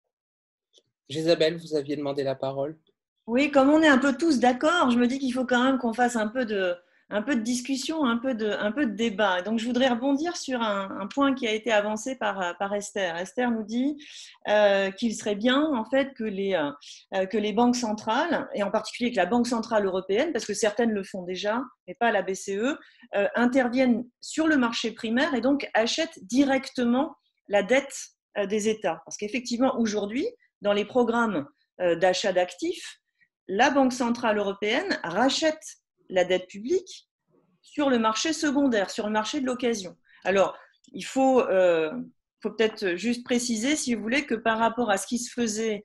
Isabelle, vous aviez demandé la parole. Oui, comme on est un peu tous d'accord, je me dis qu'il faut quand même qu'on fasse un peu de, un peu de discussion, un peu de, un peu de débat. Donc, je voudrais rebondir sur un, un point qui a été avancé par, par Esther. Esther nous dit euh, qu'il serait bien, en fait, que les, euh, que les banques centrales, et en particulier que la Banque centrale européenne, parce que certaines le font déjà, mais pas la B C E, euh, interviennent sur le marché primaire et donc achètent directement la dette euh, des États. Parce qu'effectivement, aujourd'hui, dans les programmes euh, d'achat d'actifs, la Banque centrale européenne rachète la dette publique sur le marché secondaire, sur le marché de l'occasion. Alors, il faut, euh, faut peut-être juste préciser, si vous voulez, que par rapport à ce qui se faisait,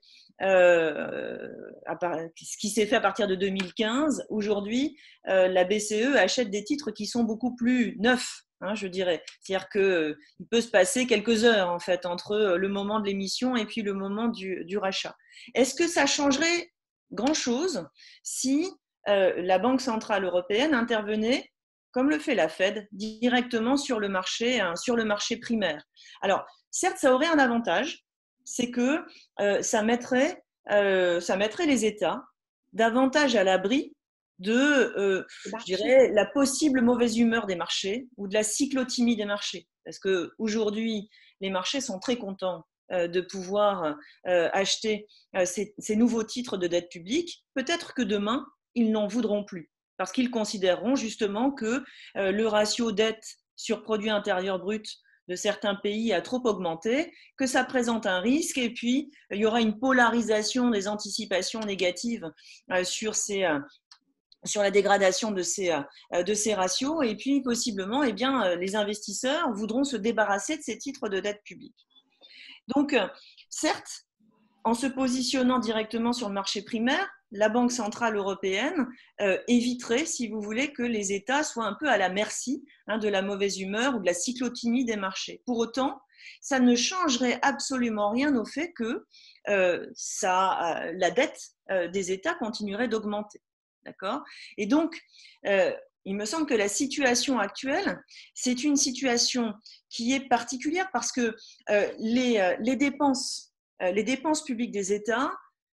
euh, à part, ce qui s'est fait à partir de deux mille quinze, aujourd'hui, euh, la B C E achète des titres qui sont beaucoup plus neufs, hein, je dirais. C'est-à-dire qu'il peut se passer quelques heures, en fait, entre le moment de l'émission et puis le moment du, du rachat. Est-ce que ça changerait grand-chose si euh, la Banque centrale européenne intervenait, comme le fait la Fed, directement sur le marché, hein, sur le marché primaire? Alors, certes, ça aurait un avantage, c'est que euh, ça, mettrait, euh, ça mettrait les États davantage à l'abri de, euh, je dirais, la possible mauvaise humeur des marchés ou de la cyclothymie des marchés. Parce qu'aujourd'hui, les marchés sont très contents euh, de pouvoir euh, acheter euh, ces, ces nouveaux titres de dette publique. Peut-être que demain, ils n'en voudront plus, parce qu'ils considéreront justement que euh, le ratio dette sur produit intérieur brut de certains pays a trop augmenté, que ça présente un risque, et puis il y aura une polarisation des anticipations négatives euh, sur, ces, euh, sur la dégradation de ces, euh, de ces ratios, et puis possiblement eh bien, euh, les investisseurs voudront se débarrasser de ces titres de dette publique. Donc, euh, certes, en se positionnant directement sur le marché primaire, la Banque centrale européenne euh, éviterait, si vous voulez, que les États soient un peu à la merci hein, de la mauvaise humeur ou de la cyclothymie des marchés. Pour autant, ça ne changerait absolument rien au fait que euh, ça, euh, la dette euh, des États continuerait d'augmenter. D'accord ? Et donc, euh, il me semble que la situation actuelle, c'est une situation qui est particulière parce que euh, les, les dépenses les dépenses publiques des États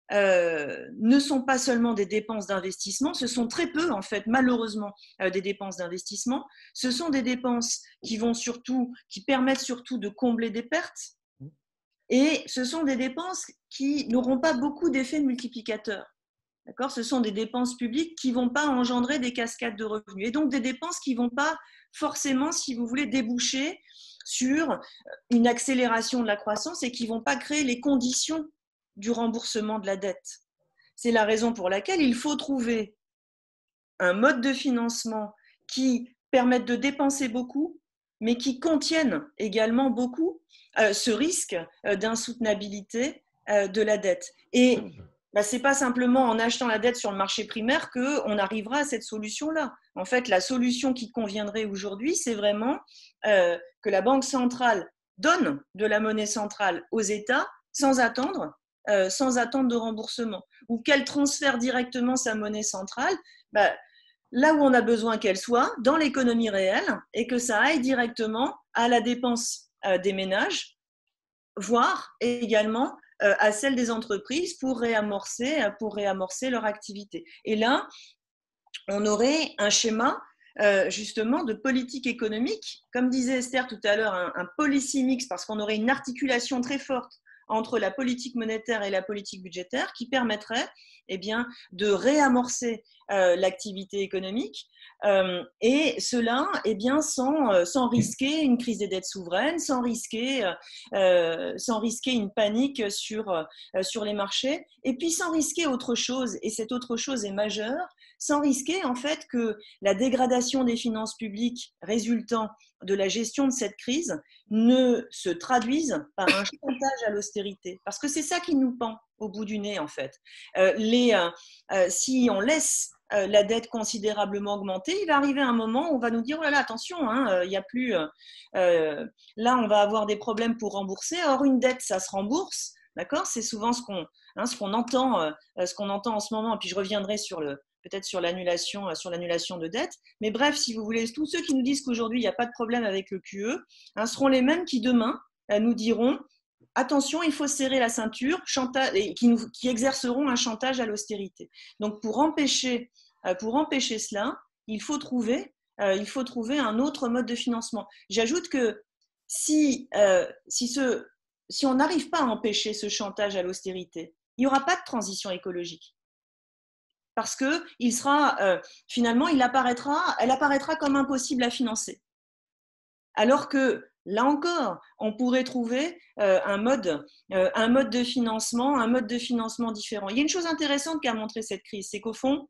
euh, ne sont pas seulement des dépenses d'investissement, ce sont très peu, en fait, malheureusement, euh, des dépenses d'investissement. Ce sont des dépenses qui vont surtout, qui permettent surtout de combler des pertes, et ce sont des dépenses qui n'auront pas beaucoup d'effets multiplicateurs. D'accord ? Ce sont des dépenses publiques qui ne vont pas engendrer des cascades de revenus, et donc des dépenses qui ne vont pas forcément, si vous voulez, déboucher sur une accélération de la croissance et qui ne vont pas créer les conditions du remboursement de la dette. C'est la raison pour laquelle il faut trouver un mode de financement qui permette de dépenser beaucoup, mais qui contienne également beaucoup euh, ce risque euh, d'insoutenabilité euh, de la dette. Et bah, ce n'est pas simplement en achetant la dette sur le marché primaire qu'on arrivera à cette solution-là. En fait, la solution qui conviendrait aujourd'hui, c'est vraiment euh, que la Banque centrale donne de la monnaie centrale aux États sans attendre, euh, sans attendre de remboursement, ou qu'elle transfère directement sa monnaie centrale bah, là où on a besoin qu'elle soit, dans l'économie réelle, et que ça aille directement à la dépense euh, des ménages, voire également euh, à celle des entreprises pour réamorcer, pour réamorcer leur activité. Et là, on aurait un schéma euh, justement de politique économique, comme disait Esther tout à l'heure, un, un policy mix, parce qu'on aurait une articulation très forte entre la politique monétaire et la politique budgétaire qui permettrait eh bien, de réamorcer euh, l'activité économique euh, et cela eh bien, sans, euh, sans risquer une crise des dettes souveraines, sans risquer, euh, sans risquer une panique sur, euh, sur les marchés et puis sans risquer autre chose, et cette autre chose est majeure, sans risquer en fait que la dégradation des finances publiques résultant de la gestion de cette crise ne se traduise par un chantage à l'austérité. Parce que c'est ça qui nous pend au bout du nez, en fait. Euh, les, euh, euh, si on laisse euh, la dette considérablement augmenter, il va arriver un moment où on va nous dire, oh là là, attention, hein, il y a plus, euh, là, on va avoir des problèmes pour rembourser. Or, une dette, ça se rembourse. D'accord ? C'est souvent ce qu'on hein, ce qu'on entend, euh, ce qu'on entend en ce moment. Et puis, je reviendrai sur le, peut-être sur l'annulation, sur l'annulation de dette. Mais bref, si vous voulez, tous ceux qui nous disent qu'aujourd'hui, il n'y a pas de problème avec le Q E hein, seront les mêmes qui, demain, nous diront attention, il faut serrer la ceinture, chantage, et qui, nous, qui exerceront un chantage à l'austérité. Donc, pour empêcher, pour empêcher cela, il faut trouver, il faut trouver un autre mode de financement. J'ajoute que si, euh, si, ce, si on n'arrive pas à empêcher ce chantage à l'austérité, il n'y aura pas de transition écologique. Parce que il sera, euh, finalement, il apparaîtra, elle apparaîtra comme impossible à financer. Alors que là encore, on pourrait trouver euh, un, mode, euh, un mode de financement, un mode de financement différent. Il y a une chose intéressante qu'a montré cette crise, c'est qu'au fond,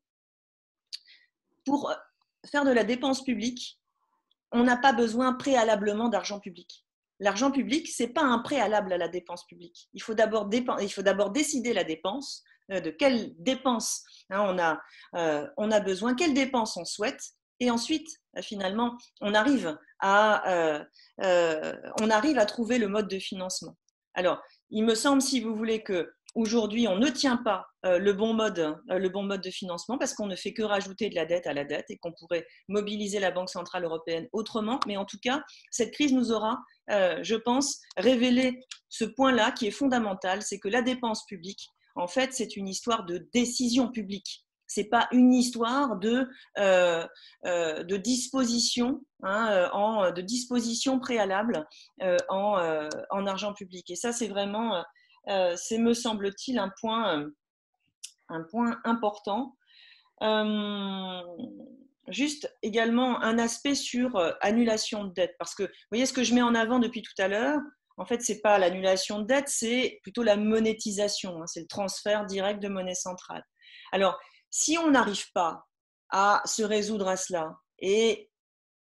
pour faire de la dépense publique, on n'a pas besoin préalablement d'argent public. L'argent public, ce n'est pas un préalable à la dépense publique. Il faut d'abord il faut d'abord décider la dépense, euh, de quelle dépense hein, on, a, euh, on a besoin, quelle dépense on souhaite, et ensuite, euh, finalement, on arrive, à, euh, euh, on arrive à trouver le mode de financement. Alors, il me semble, si vous voulez, que aujourd'hui, on ne tient pas euh, le, bon mode, euh, le bon mode de financement parce qu'on ne fait que rajouter de la dette à la dette et qu'on pourrait mobiliser la Banque centrale européenne autrement. Mais en tout cas, cette crise nous aura, euh, je pense, révélé ce point-là qui est fondamental, c'est que la dépense publique, en fait, c'est une histoire de décision publique. Ce n'est pas une histoire de, euh, euh, de disposition, hein, en, de disposition préalable euh, en, euh, en argent public. Et ça, c'est vraiment... Euh, c'est, me semble-t-il, un point, un point important. Euh, juste également un aspect sur euh, annulation de dette, parce que vous voyez ce que je mets en avant depuis tout à l'heure, en fait, ce n'est pas l'annulation de dette, c'est plutôt la monétisation, hein, c'est le transfert direct de monnaie centrale. Alors, si on n'arrive pas à se résoudre à cela, et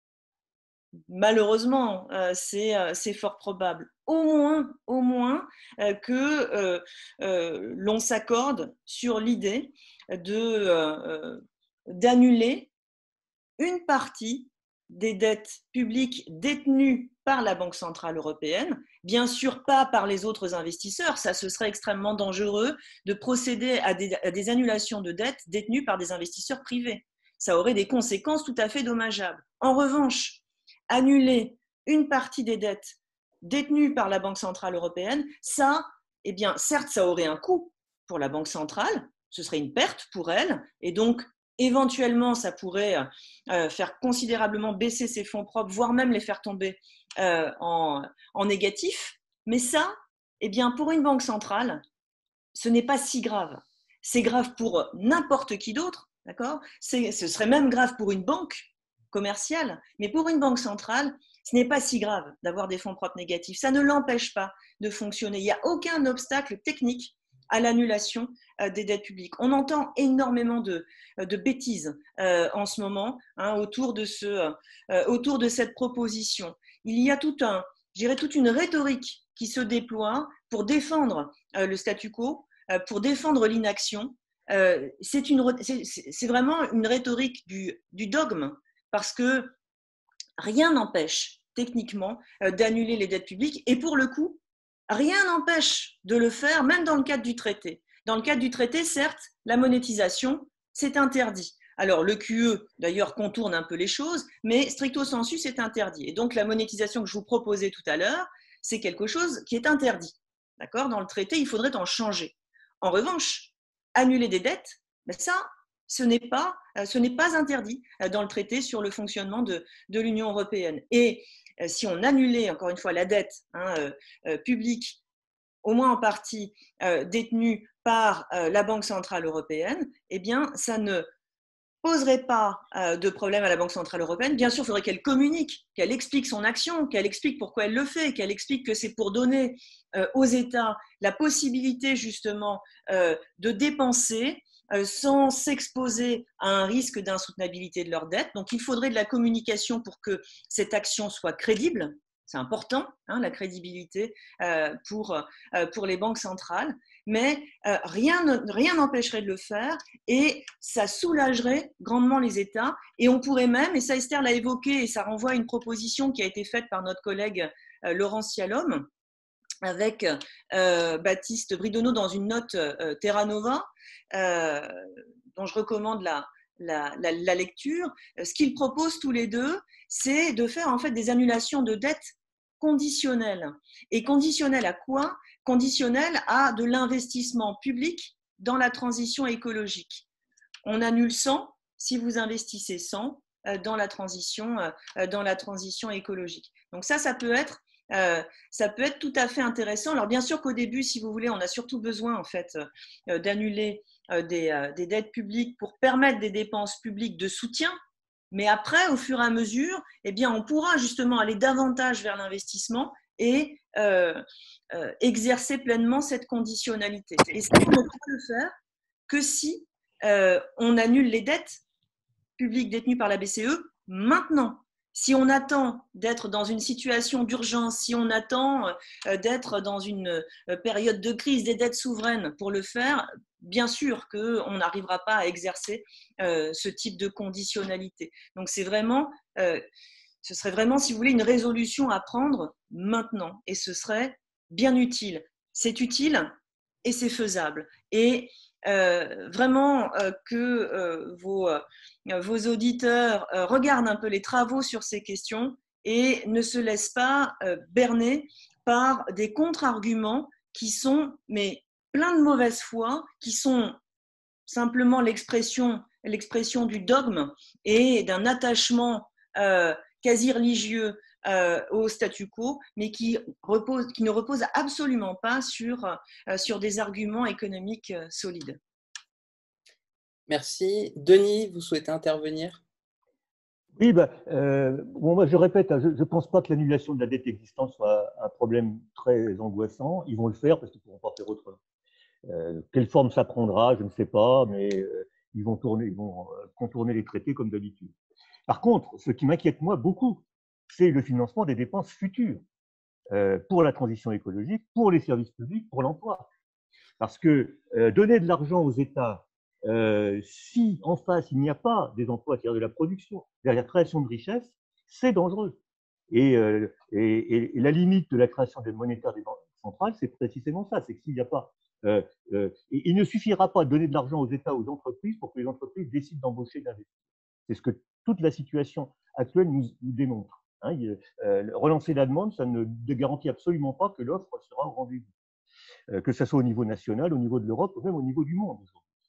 malheureusement, euh, c'est, euh, c'est fort probable. Au moins, au moins euh, que euh, euh, l'on s'accorde sur l'idée de, euh, d'annuler une partie des dettes publiques détenues par la Banque centrale européenne, bien sûr pas par les autres investisseurs, ça ce serait extrêmement dangereux de procéder à des, à des annulations de dettes détenues par des investisseurs privés. Ça aurait des conséquences tout à fait dommageables. En revanche, annuler une partie des dettes détenues par la Banque centrale européenne, ça, eh bien, certes, ça aurait un coût pour la Banque centrale, ce serait une perte pour elle, et donc, éventuellement, ça pourrait euh, faire considérablement baisser ses fonds propres, voire même les faire tomber euh, en, en négatif. Mais ça, eh bien, pour une banque centrale, ce n'est pas si grave. C'est grave pour n'importe qui d'autre, d'accord ? Ce serait même grave pour une banque commerciale, mais pour une banque centrale, ce n'est pas si grave d'avoir des fonds propres négatifs. Ça ne l'empêche pas de fonctionner. Il n'y a aucun obstacle technique à l'annulation des dettes publiques. On entend énormément de, de bêtises euh, en ce moment hein, autour, de ce, euh, autour de cette proposition. Il y a tout un, je dirais, toute une rhétorique qui se déploie pour défendre euh, le statu quo, euh, pour défendre l'inaction. Euh, c'est, une, c'est, c'est vraiment une rhétorique du, du dogme, parce que rien n'empêche techniquement euh, d'annuler les dettes publiques, et pour le coup, rien n'empêche de le faire, même dans le cadre du traité. Dans le cadre du traité, certes, la monétisation, c'est interdit. Alors, le Q E, d'ailleurs, contourne un peu les choses, mais stricto sensu, c'est interdit. Et donc, la monétisation que je vous proposais tout à l'heure, c'est quelque chose qui est interdit. D'accord ? Dans le traité, il faudrait en changer. En revanche, annuler des dettes, ben ça, ce n'est pas, ce n'est pas interdit dans le traité sur le fonctionnement de, de l'Union européenne. Et si on annulait, encore une fois, la dette hein, euh, euh, publique, au moins en partie euh, détenue par euh, la Banque centrale européenne, eh bien, ça ne poserait pas euh, de problème à la Banque centrale européenne. Bien sûr, il faudrait qu'elle communique, qu'elle explique son action, qu'elle explique pourquoi elle le fait, qu'elle explique que c'est pour donner euh, aux États la possibilité, justement, euh, de dépenser euh, sans s'exposer à un risque d'insoutenabilité de leur dette. Donc, il faudrait de la communication pour que cette action soit crédible. C'est important, hein, la crédibilité euh, pour, euh, pour les banques centrales, mais euh, rien rien n'empêcherait de le faire et ça soulagerait grandement les États. Et on pourrait même, et ça Esther l'a évoqué, et ça renvoie à une proposition qui a été faite par notre collègue euh, Laurence Cialom, avec euh, Baptiste Bridonneau dans une note euh, Terra Nova, euh, dont je recommande la, la, la, la lecture. Ce qu'ils proposent tous les deux, c'est de faire en fait des annulations de dettes conditionnelles. Et conditionnelles à quoi ? Conditionnelles à de l'investissement public dans la transition écologique. On annule cent si vous investissez cent dans la transition, dans la transition écologique. Donc ça, ça peut être Euh, ça peut être tout à fait intéressant. Alors bien sûr qu'au début, si vous voulez, on a surtout besoin en fait euh, d'annuler euh, des, euh, des dettes publiques pour permettre des dépenses publiques de soutien Mais après, au fur et à mesure, eh bien, on pourra justement aller davantage vers l'investissement et euh, euh, exercer pleinement cette conditionnalité. Et ça, on ne peut le faire que si euh, on annule les dettes publiques détenues par la B C E maintenant. Si on attend d'être dans une situation d'urgence, si on attend d'être dans une période de crise des dettes souveraines pour le faire, bien sûr qu'on n'arrivera pas à exercer euh, ce type de conditionnalité. Donc c'est vraiment, euh, ce serait vraiment, si vous voulez, une résolution à prendre maintenant, et ce serait bien utile. C'est utile et c'est faisable. Et euh, vraiment euh, que euh, vos, euh, vos auditeurs euh, regardent un peu les travaux sur ces questions et ne se laissent pas euh, berner par des contre-arguments qui sont mais plein de mauvaise foi, qui sont simplement l'expression l'expression du dogme et d'un attachement euh, quasi religieux euh, au statu quo, mais qui, repose, qui ne repose absolument pas sur, euh, sur des arguments économiques euh, solides. Merci. Denis, vous souhaitez intervenir? Oui, bah, euh, bon, moi, je répète, je ne pense pas que l'annulation de la dette existante soit un problème très angoissant. Ils vont le faire parce qu'ils ne pourront pas faire autrement. Euh, quelle forme ça prendra, je ne sais pas, mais euh, ils vont tourner, ils vont euh, contourner les traités comme d'habitude. Par contre, ce qui m'inquiète moi beaucoup, c'est le financement des dépenses futures euh, pour la transition écologique, pour les services publics, pour l'emploi. Parce que euh, donner de l'argent aux États, euh, si en face il n'y a pas des emplois, c'est-à-dire de la production, c'est-à-dire la création de richesses, c'est dangereux. Et, euh, et, et la limite de la création d'aide monétaire des banques centrales, c'est précisément ça, c'est que s'il n'y a pas Euh, euh, il ne suffira pas de donner de l'argent aux États, aux entreprises, pour que les entreprises décident d'embaucher, d'investir. C'est ce que toute la situation actuelle nous, nous démontre. Hein, il, euh, relancer la demande, ça ne garantit absolument pas que l'offre sera au rendez-vous, euh, que ce soit au niveau national, au niveau de l'Europe, ou même au niveau du monde.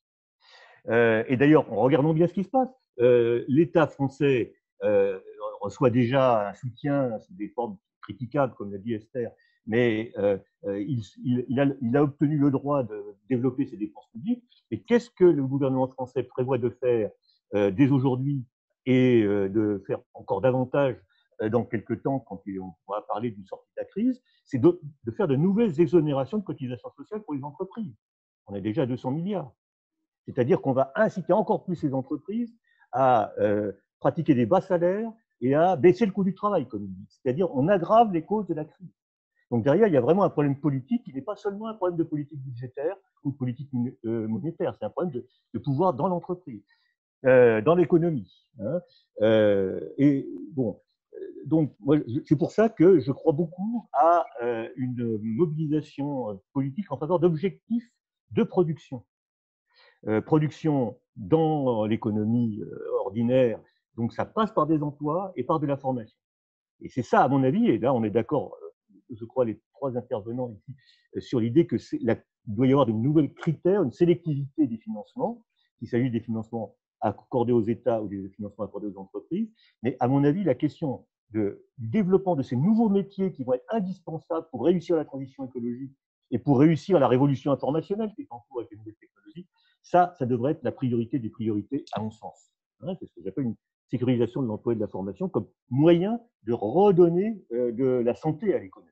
Euh, et d'ailleurs, regardons bien ce qui se passe. Euh, L'État français euh, reçoit déjà un soutien sous des formes critiquables, comme l'a dit Esther, mais euh, il, il, il, a, il a obtenu le droit de développer ses dépenses publiques. Et qu'est-ce que le gouvernement français prévoit de faire euh, dès aujourd'hui et euh, de faire encore davantage euh, dans quelques temps, quand on pourra parler d'une sortie de la crise, c'est de, de faire de nouvelles exonérations de cotisations sociales pour les entreprises. On est déjà à deux cents milliards. C'est-à-dire qu'on va inciter encore plus ces entreprises à euh, pratiquer des bas salaires et à baisser le coût du travail, comme il dit. C'est-à-dire on aggrave les causes de la crise. Donc derrière, il y a vraiment un problème politique qui n'est pas seulement un problème de politique budgétaire ou de politique monétaire, c'est un problème de, de pouvoir dans l'entreprise, euh, dans l'économie. Hein. Euh, et bon, donc c'est pour ça que je crois beaucoup à euh, une mobilisation politique en faveur d'objectifs de production. Euh, production dans l'économie euh, ordinaire, donc ça passe par des emplois et par de la formation. Et c'est ça, à mon avis, et là on est d'accord, je crois, les trois intervenants ici, sur l'idée que la, il doit y avoir de nouvelles critères, une sélectivité des financements, qu'il s'agisse des financements accordés aux États ou des financements accordés aux entreprises. Mais à mon avis, la question de, du développement de ces nouveaux métiers qui vont être indispensables pour réussir la transition écologique et pour réussir la révolution informationnelle qui est en cours avec les nouvelles technologies, ça, ça devrait être la priorité des priorités, à mon sens. Hein, c'est ce que j'appelle une sécurisation de l'emploi et de la formation comme moyen de redonner euh, de la santé à l'économie.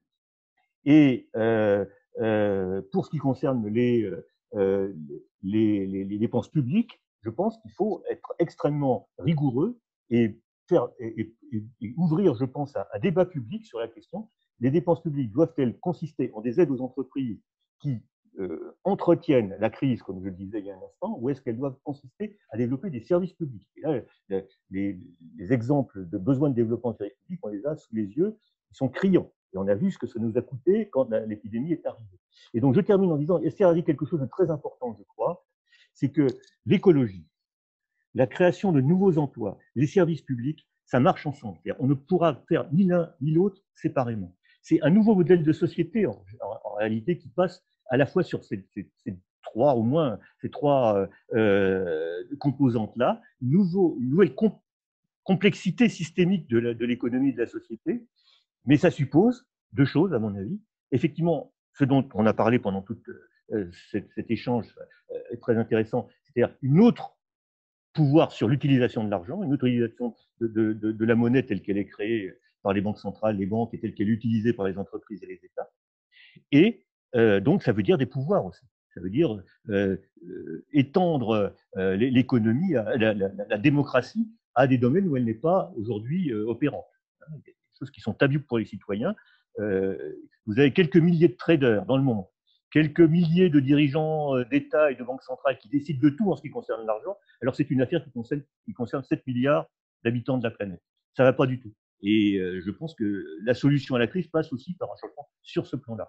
Et euh, euh, pour ce qui concerne les, euh, les, les, les dépenses publiques, je pense qu'il faut être extrêmement rigoureux et, faire, et, et, et ouvrir, je pense, un, un débat public sur la question. Les dépenses publiques doivent-elles consister en des aides aux entreprises qui euh, entretiennent la crise, comme je le disais il y a un instant, ou est-ce qu'elles doivent consister à développer des services publics? Et là, les, les exemples de besoins de développement de services publics, on les a sous les yeux, ils sont criants. Et on a vu ce que ça nous a coûté quand l'épidémie est arrivée. Et donc, je termine en disant, Esther a dit quelque chose de très important, je crois, c'est que l'écologie, la création de nouveaux emplois, les services publics, ça marche ensemble. On ne pourra faire ni l'un ni l'autre séparément. C'est un nouveau modèle de société, en, en, en réalité, qui passe à la fois sur ces, ces, ces trois, au moins, ces trois euh, composantes-là, une, une nouvelle com complexité systémique de l'économie et de la société, mais ça suppose deux choses, à mon avis. Effectivement, ce dont on a parlé pendant tout euh, cet, cet échange euh, est très intéressant, c'est-à-dire une autre pouvoir sur l'utilisation de l'argent, une utilisation de, de, de, de la monnaie telle qu'elle est créée par les banques centrales, les banques, et telle qu'elle est utilisée par les entreprises et les États. Et euh, donc, ça veut dire des pouvoirs aussi. Ça veut dire euh, euh, étendre euh, l'économie, la, la, la, la démocratie à des domaines où elle n'est pas aujourd'hui euh, opérante. Des choses qui sont tabous pour les citoyens. Euh, vous avez quelques milliers de traders dans le monde, quelques milliers de dirigeants d'État et de banques centrales qui décident de tout en ce qui concerne l'argent. Alors, c'est une affaire qui concerne, qui concerne sept milliards d'habitants de la planète. Ça ne va pas du tout. Et euh, je pense que la solution à la crise passe aussi par un changement sur ce plan-là.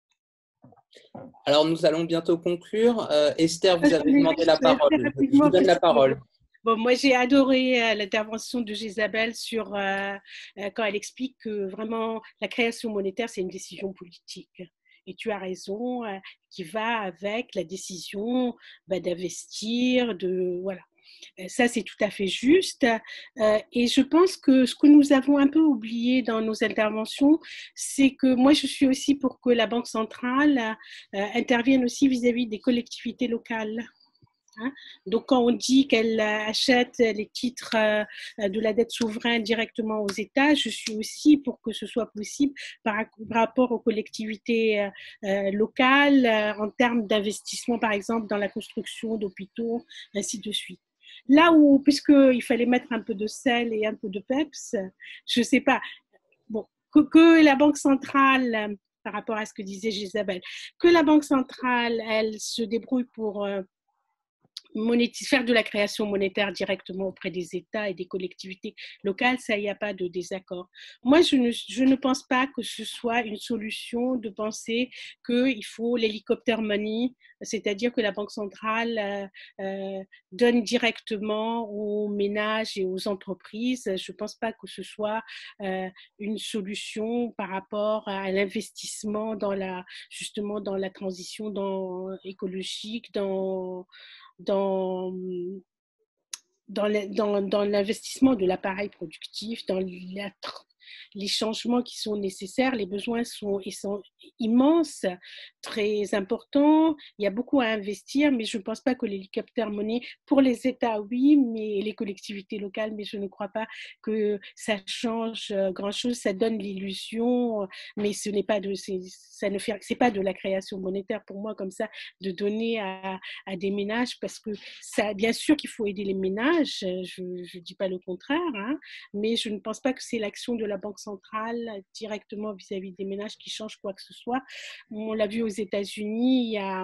Alors, nous allons bientôt conclure. Euh, Esther, vous avez demandé la parole. Je vous donne la parole. Bon, moi, j'ai adoré euh, l'intervention de Jésabel sur, euh, euh, quand elle explique que vraiment la création monétaire, c'est une décision politique. Et tu as raison, euh, qui va avec la décision bah, d'investir, de voilà. Ça, c'est tout à fait juste. Euh, et je pense que ce que nous avons un peu oublié dans nos interventions, c'est que moi, je suis aussi pour que la Banque centrale euh, intervienne aussi vis-à-vis des collectivités locales. Hein? Donc, quand on dit qu'elle achète les titres de la dette souveraine directement aux États, je suis aussi pour que ce soit possible par, par rapport aux collectivités euh, locales euh, en termes d'investissement, par exemple, dans la construction d'hôpitaux, ainsi de suite. Là où, puisqu'il fallait mettre un peu de sel et un peu de peps, je ne sais pas, bon, que, que la Banque centrale, par rapport à ce que disait Jésabel, que la Banque centrale, elle se débrouille pour euh, faire de la création monétaire directement auprès des États et des collectivités locales, ça, il n'y a pas de désaccord. Moi, je ne, je ne pense pas que ce soit une solution de penser qu'il faut l'hélicoptère money, c'est-à-dire que la Banque centrale euh, euh, donne directement aux ménages et aux entreprises. Je ne pense pas que ce soit euh, une solution par rapport à l'investissement dans la, justement dans la transition dans, écologique, dans dans, dans, dans, dans l'investissement de l'appareil productif, dans la, les changements qui sont nécessaires. Les besoins sont, sont immenses, très importants. Il y a beaucoup à investir, mais je ne pense pas que l'hélicoptère money, pour les États, oui, mais les collectivités locales, mais je ne crois pas que ça change grand-chose. Ça donne l'illusion, mais ce n'est pas de, ça ne fait, c'est pas de la création monétaire pour moi comme ça, de donner à, à des ménages, parce que ça, bien sûr qu'il faut aider les ménages, je ne dis pas le contraire, hein, mais je ne pense pas que c'est l'action de la Banque centrale directement vis-à-vis des ménages qui change quoi que ce soit. On l'a vu aux États-Unis, il y a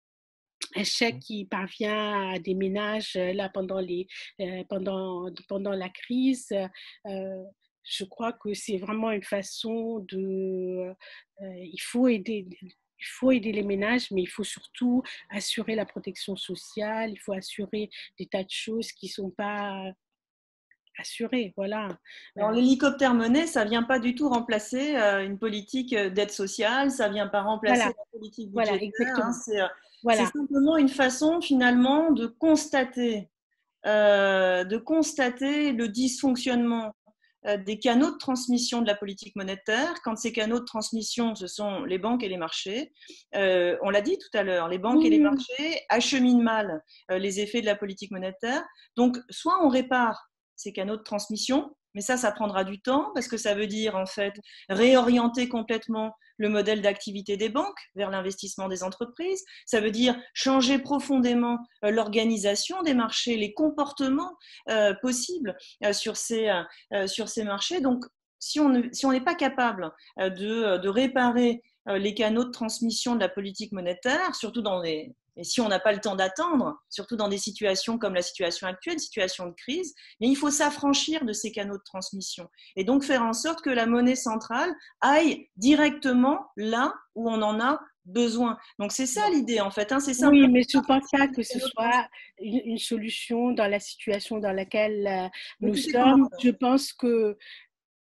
un chèque qui parvient à des ménages là pendant les euh, pendant pendant la crise. Euh, je crois que c'est vraiment une façon de euh, il faut aider il faut aider les ménages, mais il faut surtout assurer la protection sociale, il faut assurer des tas de choses qui ne sont pas assurées. Voilà. Alors, l'hélicoptère money, ça ne vient pas du tout remplacer euh, une politique d'aide sociale, ça ne vient pas remplacer voilà. la politique budgétaire. Voilà, exactement. Hein, c'est, voilà. c'est simplement une façon finalement de constater, euh, de constater le dysfonctionnement des canaux de transmission de la politique monétaire. Quand ces canaux de transmission, ce sont les banques et les marchés, euh, on l'a dit tout à l'heure, les banques mmh. et les marchés acheminent mal euh, les effets de la politique monétaire. Donc, soit on répare ces canaux de transmission, mais ça, ça prendra du temps, parce que ça veut dire, en fait, réorienter complètement le modèle d'activité des banques vers l'investissement des entreprises. Ça veut dire changer profondément euh, l'organisation des marchés, les comportements euh, possibles euh, sur, ces, euh, sur ces marchés. Donc, si on ne, si on n'est pas capable euh, de, de réparer euh, les canaux de transmission de la politique monétaire, surtout dans les... Et si on n'a pas le temps d'attendre, surtout dans des situations comme la situation actuelle, situation de crise, mais il faut s'affranchir de ces canaux de transmission et donc faire en sorte que la monnaie centrale aille directement là où on en a besoin. Donc c'est ça l'idée en fait. Hein, c'est oui, mais je ne pense pas que ce soit une, une solution dans la situation dans laquelle euh, nous sommes. Je pense que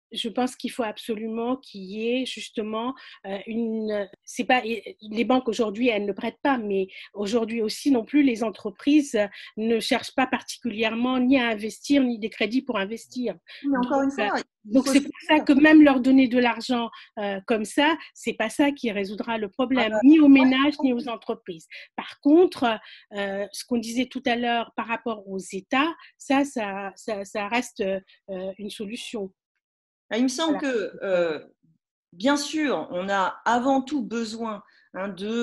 je pense qu'il faut absolument qu'il y ait justement euh, une. C'est pas les banques aujourd'hui, elles ne prêtent pas, mais aujourd'hui aussi non plus, les entreprises ne cherchent pas particulièrement ni à investir ni des crédits pour investir. Mais encore donc, une fois, donc c'est pour ça que même leur donner de l'argent euh, comme ça, c'est pas ça qui résoudra le problème, ni aux ménages ni aux entreprises. Par contre, euh, ce qu'on disait tout à l'heure par rapport aux États, ça, ça, ça, ça reste euh, une solution. Il me semble voilà. que, euh, bien sûr, on a avant tout besoin hein, de,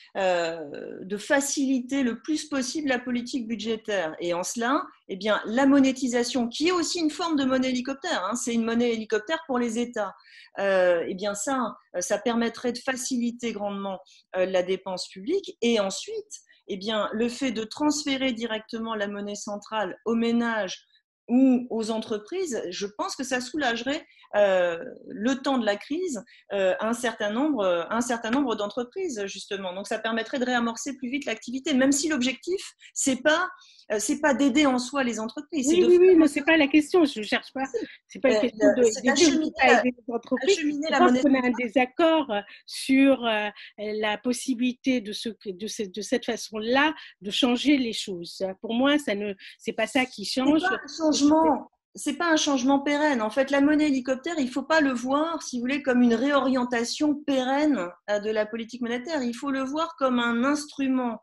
euh, de faciliter le plus possible la politique budgétaire. Et en cela, eh bien, la monétisation, qui est aussi une forme de monnaie hélicoptère, hein, c'est une monnaie hélicoptère pour les États, euh, eh bien ça, ça permettrait de faciliter grandement euh, la dépense publique. Et ensuite, eh bien, le fait de transférer directement la monnaie centrale aux ménages ou aux entreprises, je pense que ça soulagerait euh, le temps de la crise euh, un certain nombre, un certain nombre d'entreprises justement. Donc ça permettrait de réamorcer plus vite l'activité, même si l'objectif c'est pas euh, c'est pas d'aider en soi les entreprises. Oui, de oui, oui, mais c'est pas la question. Je cherche pas. C'est pas une question de d'aider la, les entreprises. Je la pense qu'on a un désaccord sur euh, la possibilité de ce de, ce, de cette façon-là de changer les choses. Pour moi, ça ne, c'est pas ça qui change. C'est pas un changement. C'est pas un changement pérenne. En fait, la monnaie hélicoptère, il ne faut pas le voir, si vous voulez, comme une réorientation pérenne de la politique monétaire. Il faut le voir comme un instrument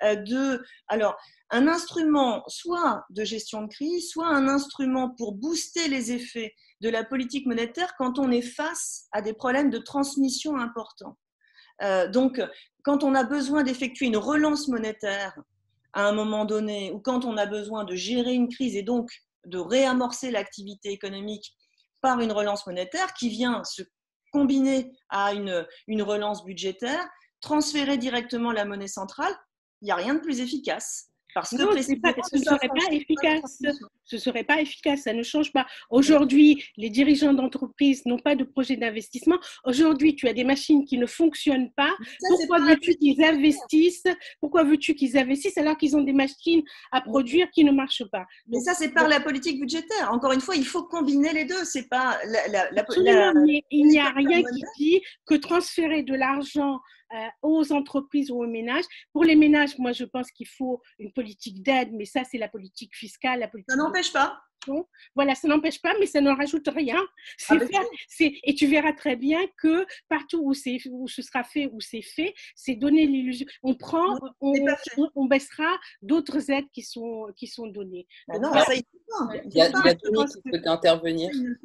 de, alors, un instrument soit de gestion de crise, soit un instrument pour booster les effets de la politique monétaire quand on est face à des problèmes de transmission importants. Euh, donc, quand on a besoin d'effectuer une relance monétaire à un moment donné, ou quand on a besoin de gérer une crise et donc de réamorcer l'activité économique par une relance monétaire qui vient se combiner à une, une relance budgétaire, transférer directement la monnaie centrale, il n'y a rien de plus efficace. Parce que non, pas, ce ne serait pas efficace. Ce ne serait pas efficace, ça ne change pas. Aujourd'hui, les dirigeants d'entreprise n'ont pas de projet d'investissement. Aujourd'hui, tu as des machines qui ne fonctionnent pas. Ça, pourquoi veux-tu qu'ils investissent Pourquoi veux-tu qu'ils investissent alors qu'ils ont des machines à produire qui ne marchent pas? Mais ça, c'est par la politique budgétaire. Encore une fois, il faut combiner les deux. C'est pas la, la, la, Absolument, la, mais il n'y a rien qui dit que transférer de l'argent euh, aux entreprises ou aux ménages. Pour les ménages, moi, je pense qu'il faut une politique d'aide, mais ça, c'est la politique fiscale. La politique ça n'empêche pas. Voilà, ça n'empêche pas, mais ça n'en rajoute rien. Ah, faire, et tu verras très bien que partout où, où ce sera fait, où c'est fait, c'est donner l'illusion. On prend, non, on, on, on baissera d'autres aides qui sont, qui sont données. Ah non, voilà. Ça, il faut pas. Il y a, il y a Denis qui peut intervenir.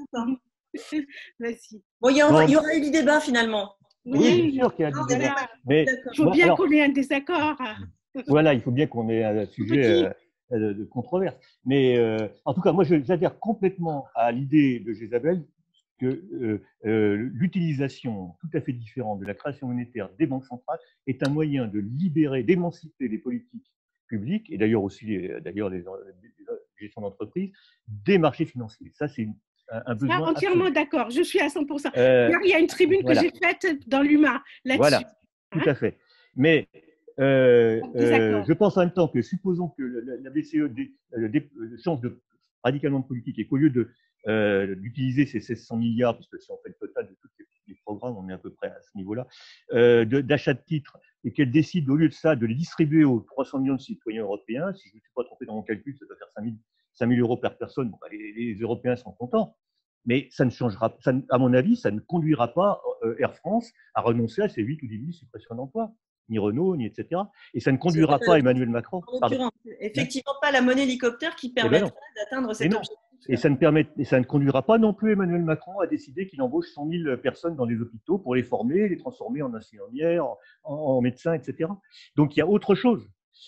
Vas-y. Bon, il y, aura, il y aura eu du débat finalement. Oui, oui bien sûr qu'il y a du débat. Mais, il faut bien qu'on ait un désaccord. Voilà, il faut bien qu'on ait un sujet euh, de controverse. Mais euh, en tout cas, moi, j'adhère complètement à l'idée de Jésabel que euh, euh, l'utilisation tout à fait différente de la création monétaire des banques centrales est un moyen de libérer, d'émanciper les politiques publiques, et d'ailleurs aussi d'ailleurs les, les gestions d'entreprise, des marchés financiers. Ça, c'est un, un besoin. Là, entièrement d'accord, je suis à cent pour cent. Euh, il y a une tribune voilà. que j'ai faite dans l'U M A là-dessus. Voilà, tout hein à fait. Mais euh, euh, je pense en même temps que, supposons que la, la B C E dé, euh, dé, euh, change de, radicalement de politique et qu'au lieu de euh, d'utiliser ces seize cents milliards, puisque si on fait le total de tous les, les programmes, on est à peu près à ce niveau-là, euh, d'achat de, de titres, et qu'elle décide au lieu de ça de les distribuer aux trois cents millions de citoyens européens, si je ne me suis pas trompé dans mon calcul, ça doit faire cinq mille euros par personne, bon, bah, les, les Européens sont contents. Mais ça ne changera, ça, à mon avis, ça ne conduira pas euh, Air France à renoncer à ses huit ou dix mille suppressions d'emplois, ni Renault, ni et cetera. Et ça ne conduira pas Emmanuel Macron. Effectivement, pas la monnaie hélicoptère qui permettra eh ben d'atteindre cet objectif. Et ça, ne permet, et ça ne conduira pas non plus Emmanuel Macron à décider qu'il embauche cent mille personnes dans les hôpitaux pour les former, les transformer en infirmières, en, en médecins, et cetera. Donc il y a autre chose.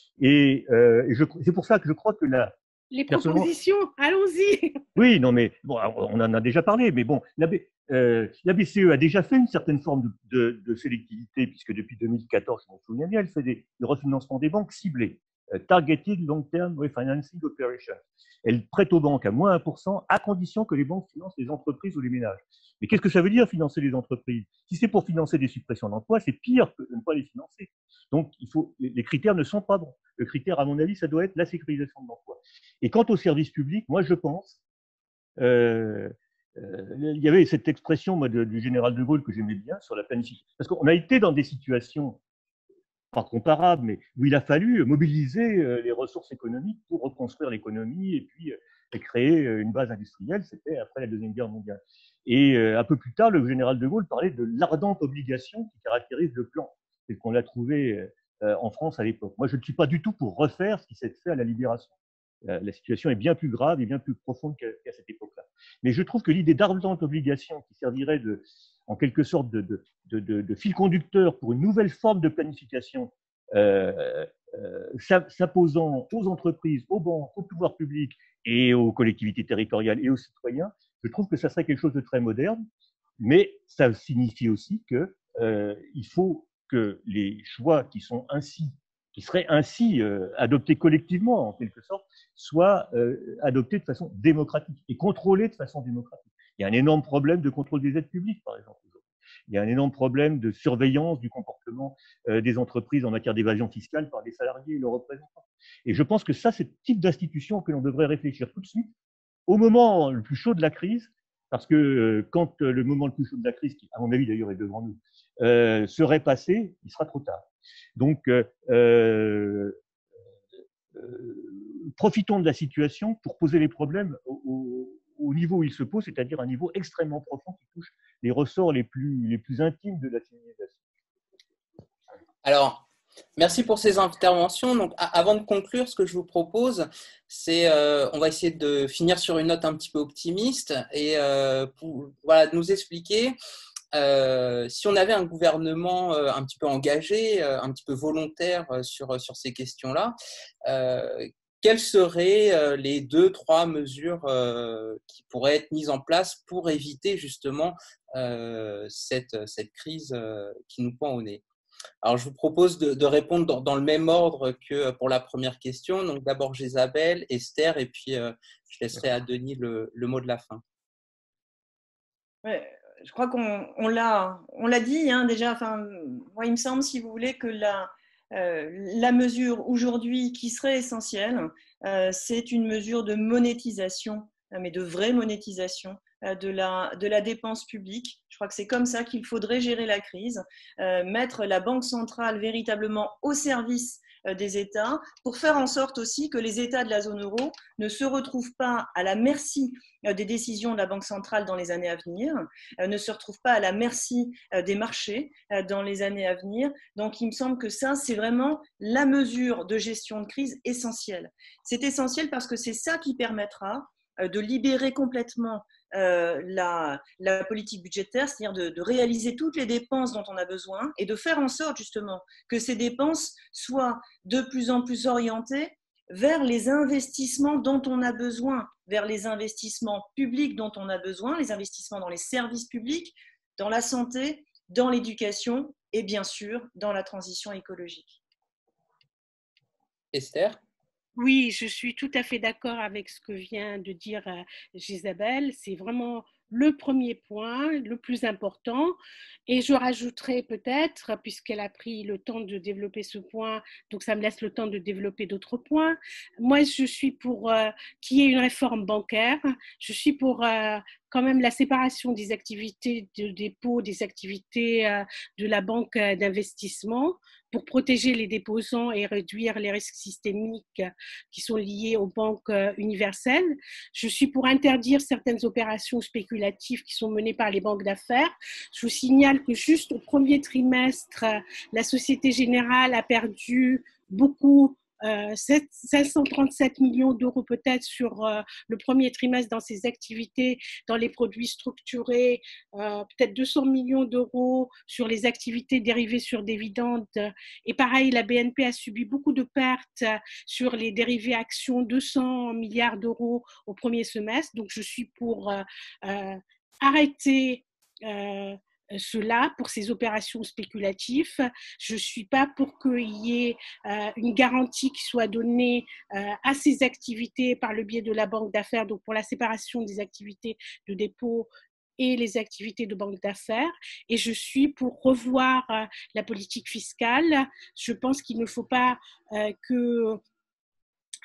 Et, euh, et c'est pour ça que je crois que la, les propositions, allons-y. Oui, non, mais bon, on en a déjà parlé, mais bon, la, euh, la B C E a déjà fait une certaine forme de, de, de sélectivité, puisque depuis deux mille quatorze, je me souviens bien, elle fait des, des refinancements des banques ciblés, euh, Targeted Long-Term Refinancing Operation. Elle prête aux banques à moins un pour cent, à condition que les banques financent les entreprises ou les ménages. Mais qu'est-ce que ça veut dire, financer les entreprises? Si c'est pour financer des suppressions d'emplois, c'est pire que de ne pas les financer. Donc, il faut, les critères ne sont pas bons. Le critère, à mon avis, ça doit être la sécurisation de l'emploi. Et quant aux services publics, moi, je pense, euh, euh, il y avait cette expression moi, de, du général de Gaulle que j'aimais bien sur la planification. Parce qu'on a été dans des situations pas comparables, mais où il a fallu mobiliser les ressources économiques pour reconstruire l'économie et puis créer une base industrielle. C'était après la Deuxième Guerre mondiale. Et un peu plus tard, le général de Gaulle parlait de l'ardente obligation qui caractérise le plan, et qu'on l'a trouvé en France à l'époque. Moi, je ne suis pas du tout pour refaire ce qui s'est fait à la Libération. La situation est bien plus grave et bien plus profonde qu'à cette époque-là. Mais je trouve que l'idée d'ardente obligation qui servirait de, en quelque sorte de, de, de, de, de fil conducteur pour une nouvelle forme de planification euh, euh, s'imposant aux entreprises, aux banques, au pouvoir public et aux collectivités territoriales et aux citoyens, je trouve que ça serait quelque chose de très moderne, mais ça signifie aussi qu'il euh, faut que les choix qui sont ainsi qui seraient ainsi euh, adoptés collectivement, en quelque sorte, soient euh, adoptés de façon démocratique et contrôlés de façon démocratique. Il y a un énorme problème de contrôle des aides publiques, par exemple. Il y a un énorme problème de surveillance du comportement euh, des entreprises en matière d'évasion fiscale par les salariés et leurs représentants. Et je pense que ça, c'est le type d'institution que l'on devrait réfléchir tout de suite, au moment le plus chaud de la crise, parce que euh, quand le moment le plus chaud de la crise, qui à mon avis d'ailleurs est devant nous, euh, serait passé, il sera trop tard. Donc, euh, euh, euh, profitons de la situation pour poser les problèmes au, au, au niveau où ils se posent, c'est-à-dire un niveau extrêmement profond qui touche les ressorts les plus, les plus intimes de la civilisation. Alors, merci pour ces interventions. Donc, avant de conclure, ce que je vous propose, c'est, euh, on va essayer de finir sur une note un petit peu optimiste et euh, pour, voilà, nous expliquer euh, si on avait un gouvernement euh, un petit peu engagé, euh, un petit peu volontaire euh, sur, sur ces questions-là, euh, quelles seraient euh, les deux, trois mesures euh, qui pourraient être mises en place pour éviter justement euh, cette, cette crise euh, qui nous pend au nez? Alors, je vous propose de, de répondre dans, dans le même ordre que pour la première question. Donc, d'abord Isabelle, Esther, et puis euh, je laisserai à Denis le, le mot de la fin. Ouais, je crois qu'on on l'a, on l'a dit hein, déjà. Enfin, moi, il me semble, si vous voulez, que la, euh, la mesure aujourd'hui qui serait essentielle, euh, c'est une mesure de monétisation, mais de vraie monétisation de la, de la dépense publique. Je crois que c'est comme ça qu'il faudrait gérer la crise, euh, mettre la Banque centrale véritablement au service des États pour faire en sorte aussi que les États de la zone euro ne se retrouvent pas à la merci des décisions de la Banque centrale dans les années à venir, ne se retrouvent pas à la merci des marchés dans les années à venir. Donc, il me semble que ça, c'est vraiment la mesure de gestion de crise essentielle. C'est essentiel parce que c'est ça qui permettra de libérer complètement Euh, la, la politique budgétaire, c'est-à-dire de, de réaliser toutes les dépenses dont on a besoin et de faire en sorte justement que ces dépenses soient de plus en plus orientées vers les investissements dont on a besoin, vers les investissements publics dont on a besoin, les investissements dans les services publics, dans la santé, dans l'éducation et bien sûr dans la transition écologique. Esther ? Oui, je suis tout à fait d'accord avec ce que vient de dire euh, Isabelle. C'est vraiment le premier point, le plus important. Et je rajouterai peut-être, puisqu'elle a pris le temps de développer ce point, donc ça me laisse le temps de développer d'autres points. Moi, je suis pour euh, qu'il y ait une réforme bancaire. Je suis pour euh, quand même la séparation des activités de dépôt, des activités euh, de la banque d'investissement, pour protéger les déposants et réduire les risques systémiques qui sont liés aux banques universelles. Je suis pour interdire certaines opérations spéculatives qui sont menées par les banques d'affaires. Je vous signale que juste au premier trimestre, la Société Générale a perdu beaucoup, Euh, cinq cent trente-sept millions d'euros peut-être sur euh, le premier trimestre dans ses activités, dans les produits structurés, euh, peut-être deux cents millions d'euros sur les activités dérivées sur dividendes. Et pareil, la B N P a subi beaucoup de pertes sur les dérivés actions, deux cents milliards d'euros au premier semestre. Donc, je suis pour euh, euh, arrêter euh, cela pour ces opérations spéculatives. Je ne suis pas pour qu'il y ait euh, une garantie qui soit donnée euh, à ces activités par le biais de la banque d'affaires, donc pour la séparation des activités de dépôt et les activités de banque d'affaires. Et je suis pour revoir euh, la politique fiscale. Je pense qu'il ne faut pas euh, que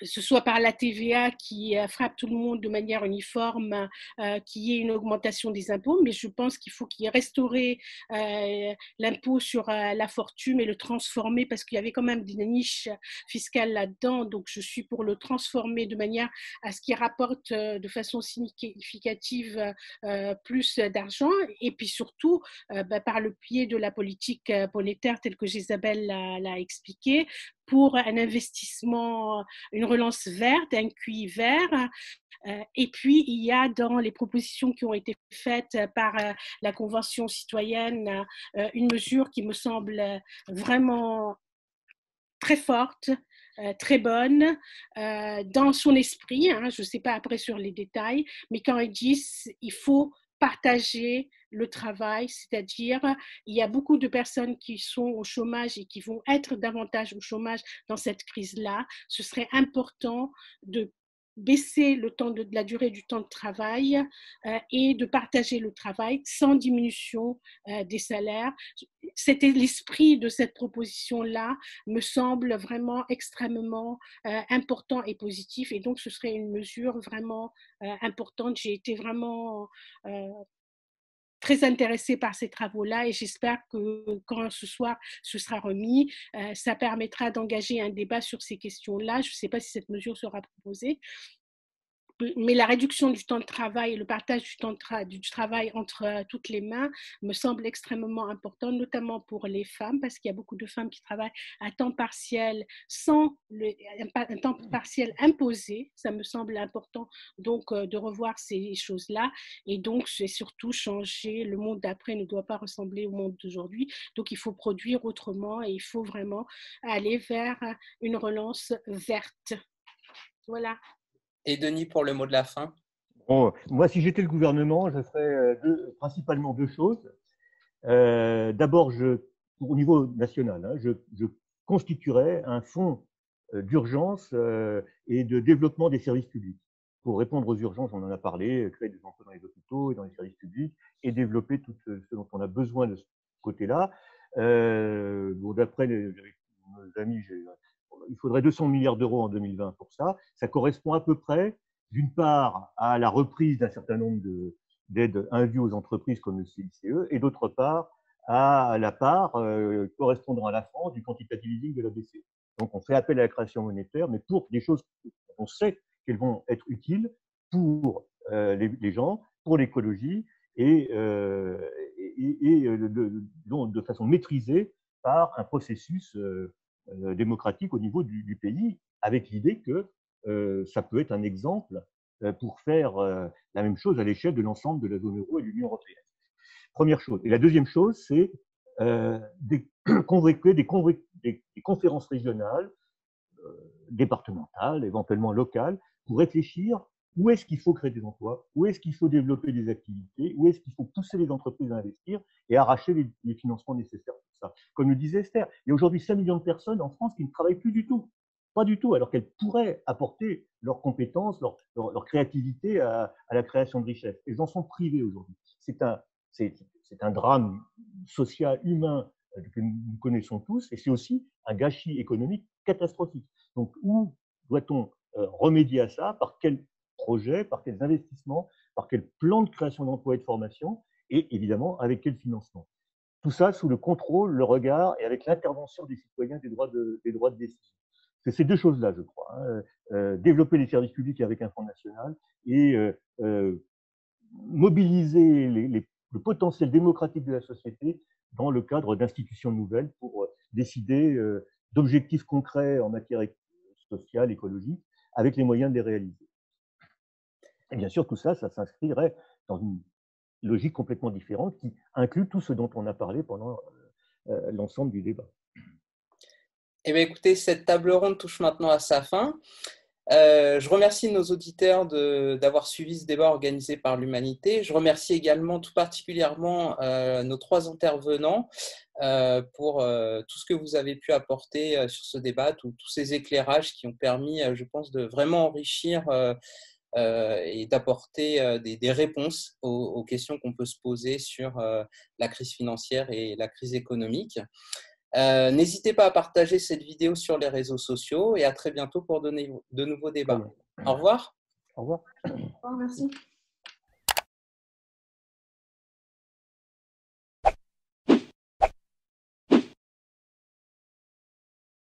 que ce soit par la T V A qui frappe tout le monde de manière uniforme, euh, qu'il y ait une augmentation des impôts, mais je pense qu'il faut qu'il y ait restauré euh, l'impôt sur euh, la fortune et le transformer, parce qu'il y avait quand même des niches fiscales là-dedans, donc je suis pour le transformer de manière à ce qu'il rapporte euh, de façon significative euh, plus d'argent, et puis surtout euh, bah, par le biais de la politique monétaire telle que Isabelle l'a, l'a expliqué, pour un investissement, une relance verte, un Q I vert. Et puis, il y a dans les propositions qui ont été faites par la Convention citoyenne une mesure qui me semble vraiment très forte, très bonne dans son esprit. Hein, je ne sais pas après sur les détails, mais quand ils disent il faut partager le travail, c'est-à-dire il y a beaucoup de personnes qui sont au chômage et qui vont être davantage au chômage dans cette crise-là. Ce serait important de baisser le temps de, de la durée du temps de travail euh, et de partager le travail sans diminution euh, des salaires. C'était l'esprit de cette proposition-là, me semble vraiment extrêmement euh, important et positif, et donc ce serait une mesure vraiment euh, importante. J'ai été vraiment euh, très intéressée par ces travaux-là, et j'espère que quand ce soir ce sera remis, euh, ça permettra d'engager un débat sur ces questions-là. Je ne sais pas si cette mesure sera proposée, mais la réduction du temps de travail et le partage du temps de tra- du travail entre euh, toutes les mains me semble extrêmement important, notamment pour les femmes, parce qu'il y a beaucoup de femmes qui travaillent à temps partiel sans le, un, un temps partiel imposé. Ça me semble important donc euh, de revoir ces choses-là, et donc c'est surtout changer. Le monde d'après ne doit pas ressembler au monde d'aujourd'hui, donc il faut produire autrement et il faut vraiment aller vers une relance verte. Voilà. Et Denis, pour le mot de la fin. Bon, moi, si j'étais le gouvernement, je ferais deux, principalement deux choses. Euh, D'abord, je, au niveau national, hein, je, je constituerais un fonds d'urgence euh, et de développement des services publics pour répondre aux urgences. On en a parlé, créer des emplois dans les hôpitaux et dans les services publics et développer tout ce dont on a besoin de ce côté-là. Euh, bon, d'après les, nos amis, il faudrait deux cents milliards d'euros en deux mille vingt pour ça. Ça correspond à peu près, d'une part, à la reprise d'un certain nombre d'aides indues aux entreprises comme le C I C E, et d'autre part, à la part euh, correspondant à la France du quantitative easing de la B C E. Donc, on fait appel à la création monétaire, mais pour des choses on sait qu'elles vont être utiles pour euh, les, les gens, pour l'écologie, et, euh, et, et de, de, de façon maîtrisée par un processus euh, euh, démocratique au niveau du, du pays, avec l'idée que euh, ça peut être un exemple euh, pour faire euh, la même chose à l'échelle de l'ensemble de la zone euro et de l'Union européenne. Première chose. Et la deuxième chose, c'est euh, des, convoquer des, des, des conférences régionales, euh, départementales, éventuellement locales, pour réfléchir où est-ce qu'il faut créer des emplois, où est-ce qu'il faut développer des activités, où est-ce qu'il faut pousser les entreprises à investir et arracher les, les financements nécessaires pour ça. Comme le disait Esther, il y a aujourd'hui cinq millions de personnes en France qui ne travaillent plus du tout. Pas du tout, alors qu'elles pourraient apporter leurs compétences, leur, leur, leur créativité à, à la création de richesses. Elles en sont privées aujourd'hui. C'est un, c'est, c'est un drame social, humain que nous connaissons tous, et c'est aussi un gâchis économique catastrophique. Donc, où doit-on euh, remédier à ça? Par quel projet, par quels investissements, par quel plan de création d'emplois et de formation, et évidemment, avec quel financement? Tout ça sous le contrôle, le regard et avec l'intervention des citoyens des droits de, des droits de décision. C'est ces deux choses-là, je crois. Hein. Euh, développer les services publics avec un fonds national et euh, euh, mobiliser les, les, le potentiel démocratique de la société dans le cadre d'institutions nouvelles pour décider euh, d'objectifs concrets en matière sociale, écologique, avec les moyens de les réaliser. Et bien sûr, tout ça, ça s'inscrirait dans une logique complètement différente qui inclut tout ce dont on a parlé pendant euh, l'ensemble du débat. Eh bien, écoutez, cette table ronde touche maintenant à sa fin. Euh, je remercie nos auditeurs de, d'avoir suivi ce débat organisé par l'Humanité. Je remercie également tout particulièrement euh, nos trois intervenants euh, pour euh, tout ce que vous avez pu apporter euh, sur ce débat, tous ces éclairages qui ont permis, euh, je pense, de vraiment enrichir euh, euh, et d'apporter euh, des, des réponses aux, aux questions qu'on peut se poser sur euh, la crise financière et la crise économique. Euh, n'hésitez pas à partager cette vidéo sur les réseaux sociaux et à très bientôt pour de, de nouveaux débats. Au revoir. Au revoir. Au revoir, merci.